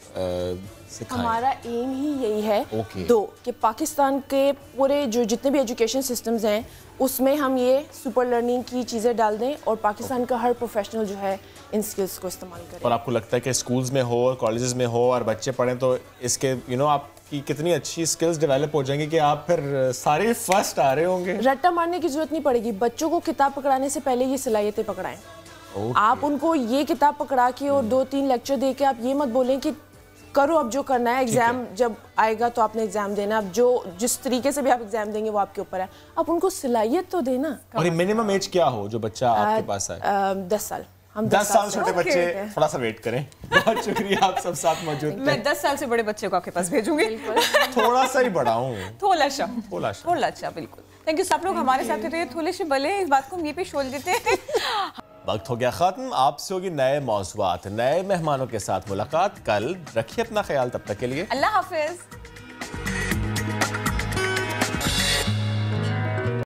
सिखाएं? हमारा एम ही यही है okay. दो कि पाकिस्तान के पूरे जो जितने भी एजुकेशन सिस्टम्स हैं उसमें हम ये सुपर लर्निंग की चीज़ें डाल दें और पाकिस्तान का हर प्रोफेशनल जो है इन स्किल्स को इस्तेमाल करे। और आपको लगता है कि स्कूल्स में हो और कॉलेजेस में हो और बच्चे पढ़ें तो इसके यू नो आपकी कितनी अच्छी स्किल्स डेवलप हो जाएंगी कि आप फिर सारे फर्स्ट आ रहे होंगे? रट्टा मारने की जरूरत नहीं पड़ेगी। बच्चों को किताब पकड़ाने से पहले ये सलाहियतें पकड़ाएं। okay. आप उनको ये किताब पकड़ा के और दो तीन लेक्चर दे के आप ये मत बोलें कि करो अब जो करना है, एग्जाम जब आएगा तो आपने एग्जाम देना। अब जो जिस तरीके से भी आप एग्जाम देंगे वो आपके ऊपर है, आप उनको सलाहियत तो देना। और ये मिनिमम एज क्या हो जो बच्चा आपके पास आए? दस साल। हम दस साल छोटे बच्चे थोड़ा सा वेट करें। बहुत शुक्रिया आप सब साथ मौजूद थे। मैं दस साल से बड़े बच्चे को आपके पास भेजूंगी। थोड़ा सा ही बढ़ाऊं, थोड़ा सा थोड़ा सा थोड़ा सा बिल्कुल। Thank you. सब लोग हमारे साथ रहे, थोड़े से भले इस बात को हम ये पे छोड़ देते हैं। वक्त हो गया खत्म। आपसे होगी नए मौज़ूआत, नए मेहमानों के साथ मुलाकात कल। रखिए अपना ख्याल, तब तक के लिए अल्लाह हाफिज।